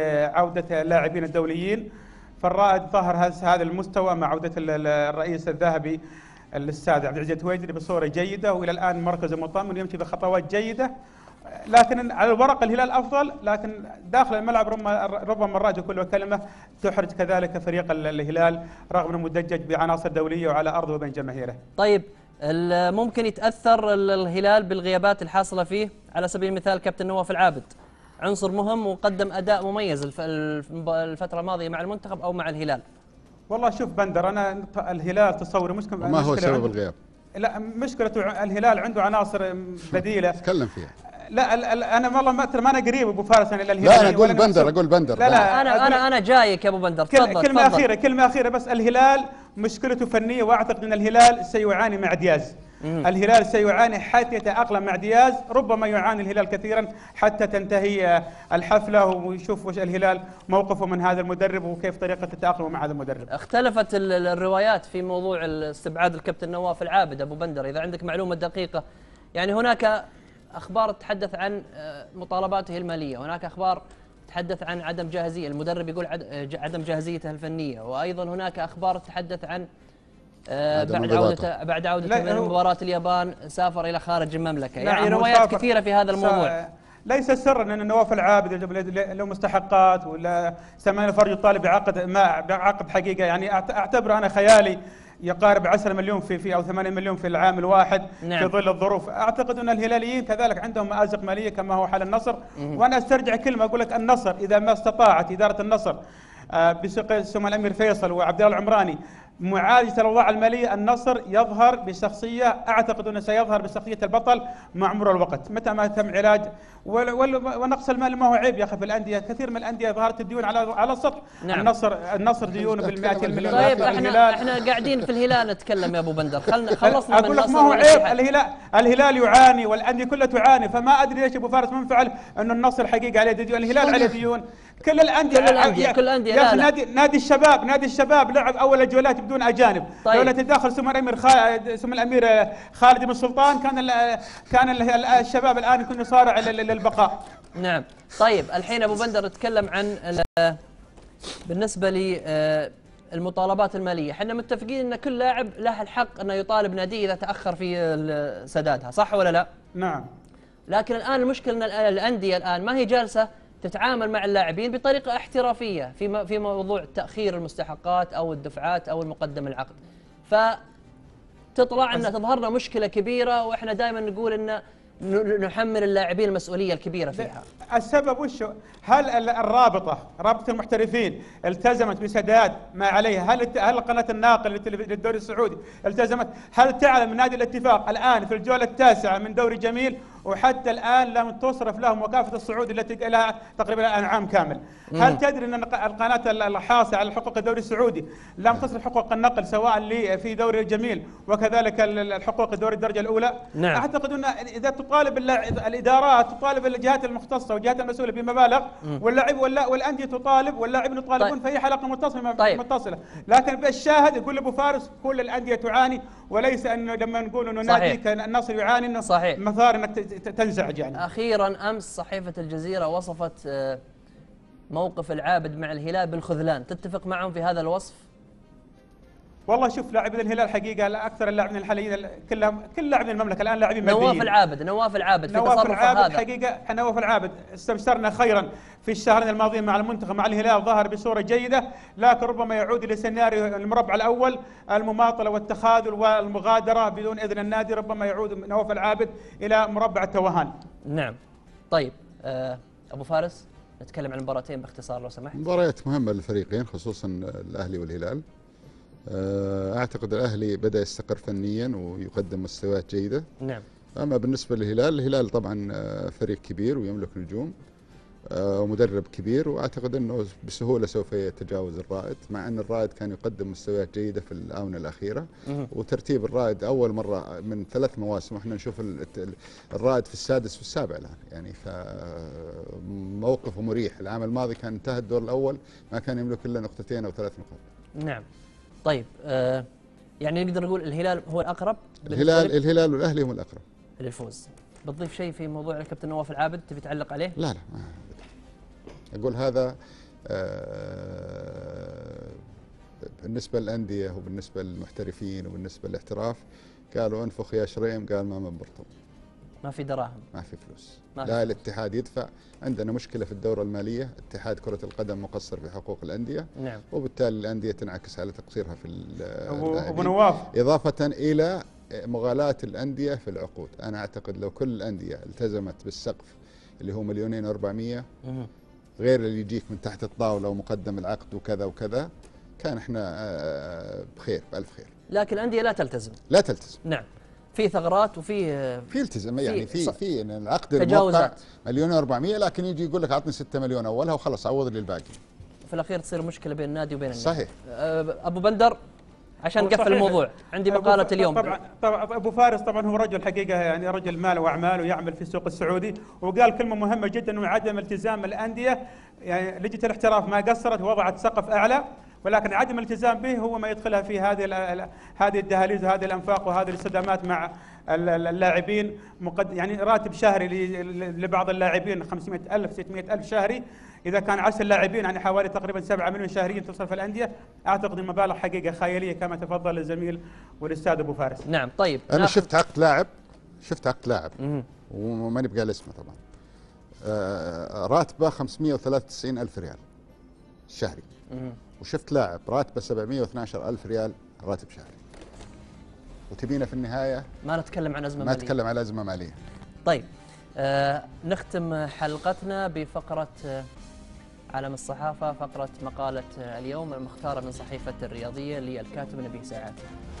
بعودة اللاعبين الدوليين. فالرائد ظهر هذا المستوى مع عودة الرئيس الذهبي الأستاذ عبد العزيز التويجري بصورة جيدة، وإلى الآن مركزه مطمئن يمشي بخطوات جيدة. لكن على الورق الهلال أفضل، لكن داخل الملعب ربما ربما الراجل كل كلمة تحرج كذلك فريق الهلال رغم أنه مدجج بعناصر دولية وعلى أرضه وبين جماهيره. طيب ممكن يتأثر الهلال بالغيابات الحاصلة فيه؟ على سبيل المثال كابتن نواف العابد عنصر مهم وقدم أداء مميز الفترة الماضية مع المنتخب أو مع الهلال. والله شوف بندر، أنا الهلال تصوري مشكلة. ما هو سبب الغياب؟ لا مشكلة الهلال عنده عناصر بديلة. تكلم فيها. لا انا والله ما ما انا قريب ابو فارس انا الهلال. لا انا اقول بندر اقول بندر. لا لا انا انا انا جايك يا ابو بندر. تفضل. كلمه اخيره كلمه اخيره بس. الهلال مشكلته فنيه، واعتقد ان الهلال سيعاني مع دياز. مم. الهلال سيعاني حتى يتاقلم مع دياز، ربما يعاني الهلال كثيرا حتى تنتهي الحفله ويشوف وش الهلال موقفه من هذا المدرب وكيف طريقه التاقلم مع هذا المدرب. اختلفت الروايات في موضوع استبعاد الكابتن نواف العابد ابو بندر، اذا عندك معلومه دقيقه. يعني هناك أخبار تتحدث عن مطالباته المالية، هناك أخبار تتحدث عن عدم جاهزية، المدرب يقول عدم جاهزيته الفنية، وأيضا هناك أخبار تتحدث عن بعد عودته بعد عودته من مباراة اليابان سافر إلى خارج المملكة. نعم يعني روايات كثيرة في هذا الموضوع. ليس سرا ان نواف العابد له مستحقات ولا سمعنا فرج يطالب بعقد ما بعقد حقيقة، يعني أعتبره أنا خيالي يقارب عشرة مليون في في او ثمانية مليون في العام الواحد. نعم. في ظل الظروف. اعتقد ان الهلاليين كذلك عندهم مآزق ماليه كما هو حال النصر. مم. وانا استرجع كلمه اقول لك النصر اذا ما استطاعت اداره النصر بسمو سمو الامير فيصل وعبد الله العمراني معالجه الاوضاع الماليه، النصر يظهر بشخصيه، اعتقد انه سيظهر بشخصيه البطل مع مرور الوقت متى ما تم علاج. ونقص المال ما هو عيب يا اخي في الانديه، كثير من الانديه ظهرت الديون على على السطح. نعم. النصر النصر ديونه بالمئات المليون. طيب احنا احنا قاعدين في الهلال نتكلم يا ابو بندر، خلنا خلصنا من اقول لك ما هو عيب. الهلال الهلال يعاني والانديه كلها تعاني، فما ادري ليش ابو فارس منفعل انه النصر حقيقه عليه ديون، الهلال عليه ديون، كل الانديه كل الانديه كل الانديه يا اخي. نادي نادي الشباب نادي الشباب لعب اول الجولات بدون اجانب. طيب. لولا تدخل سمو الامير خالد سمو الامير خالد بن سلطان كان ال كان ال الشباب الان يكون يصارع للبقاء. نعم. طيب الحين ابو بندر نتكلم عن بالنسبه لي المطالبات الماليه، احنا متفقين ان كل لاعب له الحق انه يطالب ناديه اذا تاخر في سدادها، صح ولا لا؟ نعم. لكن الان المشكله ان الانديه الان ما هي جالسه تتعامل مع اللاعبين بطريقه احترافيه في في موضوع تاخير المستحقات او الدفعات او المقدم العقد. فتطلع ان تظهرنا مشكله كبيره، واحنا دائما نقول ان نحمل اللاعبين المسؤوليه الكبيره فيها. السبب وش هل الرابطه رابطه المحترفين التزمت بسداد ما عليها؟ هل هل قناه الناقل للدوري السعودي التزمت؟ هل تعلم نادي الاتفاق الان في الجوله التاسعه من دوري جميل وحتى الان لم تصرف لهم مكافاه الصعود التي لها تقريبا الان عام كامل؟ مم. هل تدري ان القناه الحاصله على حقوق الدوري السعودي لم تصرف حقوق النقل سواء لي في دوري الجميل وكذلك الحقوق الدوري الدرجه الاولى؟ نعم. اعتقد ان اذا تطالب الادارات تطالب الجهات المختصه والجهات المسؤوله بمبالغ، واللاعب والانديه تطالب واللاعبين يطالبون. طيب. في حلقه متصله. طيب. متصله، لكن بالشاهد يقول ابو فارس كل الانديه تعاني، وليس انه لما نقول انه نادي النصر يعاني انه صحيح مثار انك تنزعج. يعني اخيرا امس صحيفه الجزيره وصفت موقف العابد مع الهلال بالخذلان، تتفق معهم في هذا الوصف؟ والله شوف لاعبين الهلال حقيقه اكثر اللاعبين الحاليين كلهم كل لاعبين المملكه الان لاعبين ماديين. نواف العابد نواف العابد في نواف تصرفه العابد هذا حقيقه نواف العابد استبشرنا خيرا في الشهرين الماضيين مع المنتخب مع الهلال، ظهر بصوره جيده، لكن ربما يعود لسيناريو المربع الاول المماطله والتخاذل والمغادره بدون اذن النادي، ربما يعود نواف العابد الى مربع التوهان. نعم. طيب آه ابو فارس نتكلم عن المباراتين باختصار لو سمحت. مباريات مهمه للفريقين خصوصا الاهلي والهلال. اعتقد الاهلي بدا يستقر فنيا ويقدم مستويات جيده. نعم. اما بالنسبه للهلال، الهلال طبعا فريق كبير ويملك نجوم ومدرب كبير، واعتقد انه بسهوله سوف يتجاوز الرائد، مع ان الرائد كان يقدم مستويات جيده في الاونه الاخيره. وترتيب الرائد اول مره من ثلاث مواسم واحنا نشوف الرائد في السادس والسابع الان، يعني فموقفه مريح. العام الماضي كان انتهى الدور الاول ما كان يملك الا نقطتين او ثلاث نقاط. نعم. طيب آه يعني نقدر نقول الهلال هو الاقرب. الهلال الهلال والاهلي هم الاقرب للفوز. بتضيف شيء في موضوع الكابتن نواف العابد تبي تعلق عليه؟ لا لا ما اقول هذا آه بالنسبه للانديه وبالنسبه للمحترفين وبالنسبه للاحتراف، قالوا انفخ يا شريم، قال ما منبرتم. ما في دراهم، ما في فلوس، ما لا الاتحاد يدفع، عندنا مشكله في الدوره الماليه، اتحاد كره القدم مقصر في حقوق الانديه. نعم. وبالتالي الانديه تنعكس على تقصيرها في ابو نواف، اضافه الى مغالاة الأندية في العقود. أنا أعتقد لو كل الأندية التزمت بالسقف اللي هو مليونين وأربعمية غير اللي يجيك من تحت الطاولة ومقدم العقد وكذا وكذا، كان احنا بخير بألف خير. لكن الأندية لا تلتزم. لا تلتزم. نعم. في ثغرات وفي في التزام، يعني في في العقد تجاوزات مليون وأربعمية، لكن يجي يقول لك أعطني ستة مليون أولها وخلص عوض لي الباقي. في الأخير تصير مشكلة بين النادي وبين النادي. صحيح. أبو بندر عشان نقفل الموضوع، عندي مقالة اليوم. طبعا طبعا ابو فارس طبعا هو رجل حقيقه، يعني رجل مال واعمال ويعمل في السوق السعودي، وقال كلمه مهمه جدا انه عدم التزام الانديه، يعني لجنه الاحتراف ما قصرت ووضعت سقف اعلى، ولكن عدم الالتزام به هو ما يدخلها في هذه هذه الدهاليز وهذه الانفاق وهذه الصدمات مع اللاعبين. يعني راتب شهري لبعض اللاعبين خمسمائة ألف ستمائة ألف شهري، إذا كان عشر لاعبين يعني حوالي تقريبا سبعة مليون شهريا تصرف الأندية. أعتقد المبالغ حقيقة خيالية كما تفضل الزميل والأستاذ أبو فارس. نعم. طيب أنا شفت عقد لاعب شفت عقد لاعب وماني بقال اسمه طبعا، آه راتبه خمسمائة وثلاثة وتسعين ألف ريال شهري، وشفت لاعب راتبه سبعمائة واثني عشر ألف ريال راتب شهري، وتبينا في النهاية ما نتكلم عن أزمة ما مالية. نتكلم عن أزمة مالية. طيب آه نختم حلقتنا بفقرة آه عالم الصحافة، فقرة مقالة آه اليوم المختارة من صحيفة الرياضية للكاتب نبيه ساعاتي.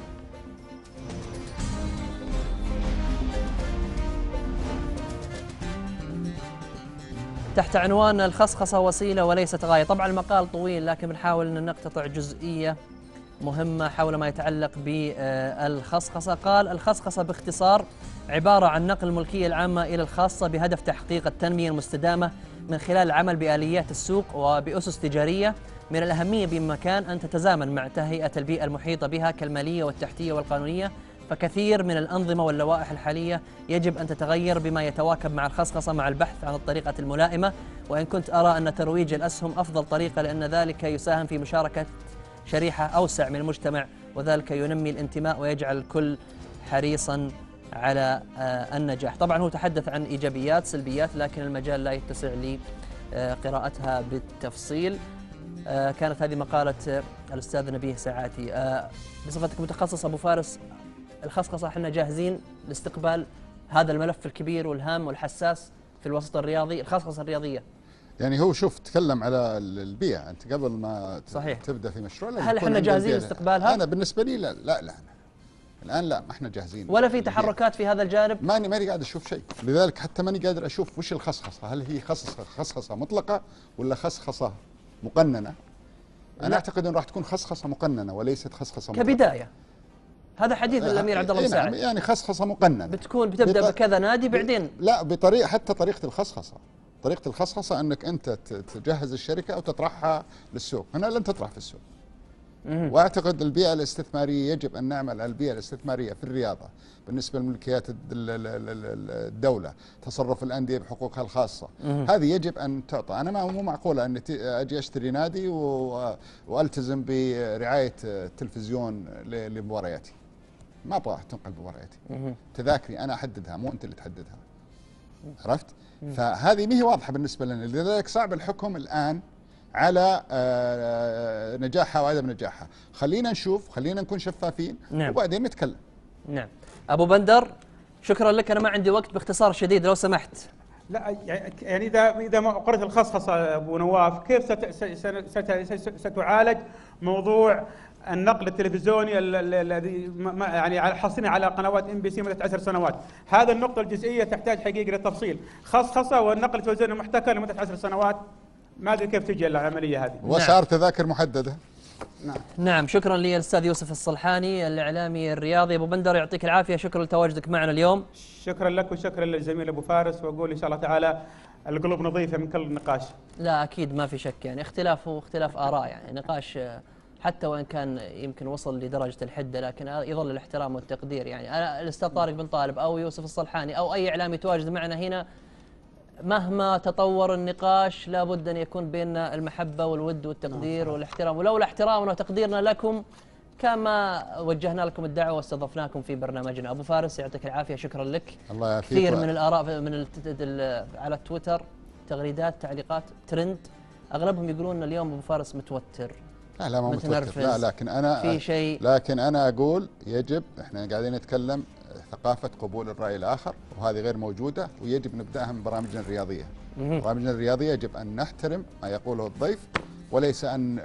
تحت عنوان الخصخصة وسيلة وليست غاية. طبعا المقال طويل لكن بنحاول أن نقتطع جزئية مهمة حول ما يتعلق بالخصخصة. قال: الخصخصة باختصار عبارة عن نقل الملكية العامة إلى الخاصة بهدف تحقيق التنمية المستدامة من خلال العمل بآليات السوق وبأسس تجارية. من الأهمية بمكان أن تتزامن مع تهيئة البيئة المحيطة بها كالمالية والتحتية والقانونية، فكثير من الأنظمة واللوائح الحالية يجب أن تتغير بما يتواكب مع الخصخصة مع البحث عن الطريقة الملائمة. وإن كنت أرى أن ترويج الأسهم أفضل طريقة، لأن ذلك يساهم في مشاركة شريحة أوسع من المجتمع، وذلك ينمي الانتماء ويجعل الكل حريصا على النجاح. طبعا هو تحدث عن إيجابيات سلبيات لكن المجال لا يتسع لقراءتها بالتفصيل. كانت هذه مقالة الأستاذ نبيه ساعاتي. بصفتك متخصص أبو فارس، الخصخصة احنا جاهزين لاستقبال هذا الملف الكبير والهام والحساس في الوسط الرياضي، الخصخصة الرياضية؟ يعني هو شوف تكلم على البيع انت قبل ما صحيح. تبدا في مشروع، هل احنا جاهزين لاستقبالها؟ انا بالنسبه لي لا لا لا الان لا ما احنا جاهزين ولا في تحركات في هذا الجانب؟ ماني ماني قاعد اشوف شيء، لذلك حتى ماني قادر اشوف وش الخصخصه، هل هي خصخصه خصخصه مطلقه ولا خصخصه مقننه؟ انا لا. اعتقد انه راح تكون خصخصه مقننه وليست خصخصه مطلقه كبدايه. هذا حديث الامير عبد الله بن ساعد، يعني خصخصه مقننه بتكون بتبدا بط... بكذا نادي بعدين لا بطريقه، حتى طريقه الخصخصه طريقه الخصخصه انك انت تجهز الشركه او تطرحها للسوق. هنا لن تطرح في السوق، واعتقد البيئه الاستثماريه يجب ان نعمل على البيئه الاستثماريه في الرياضه بالنسبه لملكيات الدوله، تصرف الانديه بحقوقها الخاصه، هذه يجب ان تعطى. انا ما مو معقوله ان اجي اشتري نادي والتزم برعايه التلفزيون لمبارياتي، ما ابغى تنقل مبارياتي، تذاكري انا احددها مو انت اللي تحددها، عرفت؟ فهذه ما هي واضحه بالنسبه لنا، لذلك صعب الحكم الان على نجاحها وعدم نجاحها. خلينا نشوف، خلينا نكون شفافين، نعم. وبعدين نتكلم. نعم. ابو بندر شكرا لك، انا ما عندي وقت، باختصار شديد لو سمحت. لا يعني اذا اذا ما قرأت الخصخصه ابو نواف، كيف ستعالج موضوع النقل التلفزيوني الذي يعني حاصلين على قنوات ام بي سي مدة عشر سنوات؟ هذا النقطة الجزئية تحتاج حقيقة للتفصيل، خصخصة والنقل التلفزيوني المحتكر لمدة عشر سنوات، ما ادري كيف تجي العملية هذه. وصار تذاكر محددة. نعم. نعم شكرا للاستاذ يوسف الصلحاني الاعلامي الرياضي. ابو بندر يعطيك العافية، شكرا لتواجدك معنا اليوم. شكرا لك وشكرا للزميل ابو فارس، واقول ان شاء الله تعالى القلوب نظيفة من كل نقاش. لا اكيد ما في شك، يعني اختلاف واختلاف اراء، يعني نقاش حتى وان كان يمكن وصل لدرجه الحده، لكن يظل الاحترام والتقدير. يعني انا الاستاذ طارق بن طالب او يوسف الصلحاني او اي اعلامي يتواجد معنا هنا، مهما تطور النقاش لابد ان يكون بيننا المحبه والود والتقدير والاحترام، ولولا احترامنا وتقديرنا لكم كما وجهنا لكم الدعوه واستضفناكم في برنامجنا. ابو فارس يعطيك العافيه، شكرا لك. الله يعافيك. كثير من الاراء من على تويتر، تغريدات، تعليقات، ترند، اغلبهم يقولون اليوم ابو فارس متوتر. لا لا ما متوتر، لا لكن انا في شيء، لكن انا اقول يجب، احنا قاعدين نتكلم ثقافه قبول الراي الاخر، وهذه غير موجوده، ويجب نبداها من برامجنا الرياضيه. برامجنا الرياضيه يجب ان نحترم ما يقوله الضيف وليس ان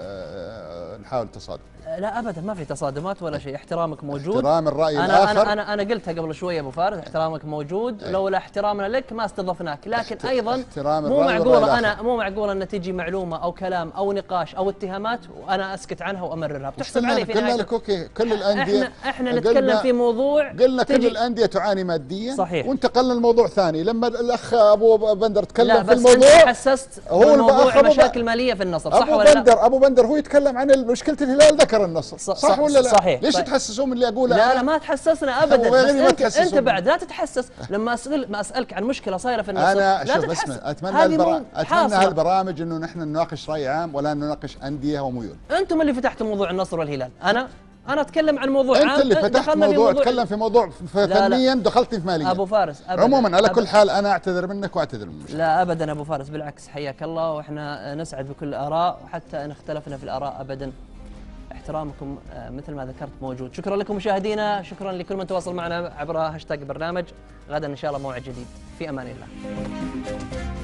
نحاول تصادم. لا ابدا ما في تصادمات ولا شيء، احترامك موجود. احترام الراي أنا الاخر. انا انا انا قلتها قبل شويه ابو فارس، احترامك موجود، أي. لولا احترامنا لك ما استضفناك، لكن ايضا مو معقوله انا مو معقوله ان تجي معلومه او كلام او نقاش او اتهامات وانا اسكت عنها وامررها، بتحسب علي في قلنا لك اوكي كل الانديه، احنا احنا نتكلم في موضوع، قلنا كل الانديه تعاني ماديا، صحيح، وانتقلنا لموضوع ثاني. لما الاخ ابو بندر تكلم في الموضوع، لا بس انت حسست هو الموضوع مشاكل ماليه في النصر، صح ولا لا؟ ابو بندر ابو بندر هو يتكلم عن مشكله الهلال، ذكر النصر، صح, صح ولا لا؟ صحيح. ليش طيب. تحسسون من اللي اقوله؟ لا لا ما تحسسنا ابدا، بس انت, انت بعد لا تتحسس لما اسال ما اسالك عن مشكله صايره في النصر. انا لا شوف اسمع، اتمنى البرا... اتمنى هالبرامج انه نحن نناقش راي عام ولا نناقش انديه وميول. انتم اللي فتحتوا موضوع النصر والهلال، انا انا اتكلم عن موضوع عام. انت اللي فتحت موضوع، تكلم في موضوع فنيا، دخلت في ماليا. ابو فارس أبداً. عموما على كل حال انا اعتذر منك واعتذر منك. لا ابدا ابو فارس، بالعكس حياك الله، واحنا نسعد بكل الاراء، وحتى ان اختلفنا في الاراء ابدا احترامكم مثل ما ذكرت موجود. شكرا لكم مشاهدينا، شكرا لكل من تواصل معنا عبر هاشتاج برنامج. غدا ان شاء الله موعد جديد، في امان الله.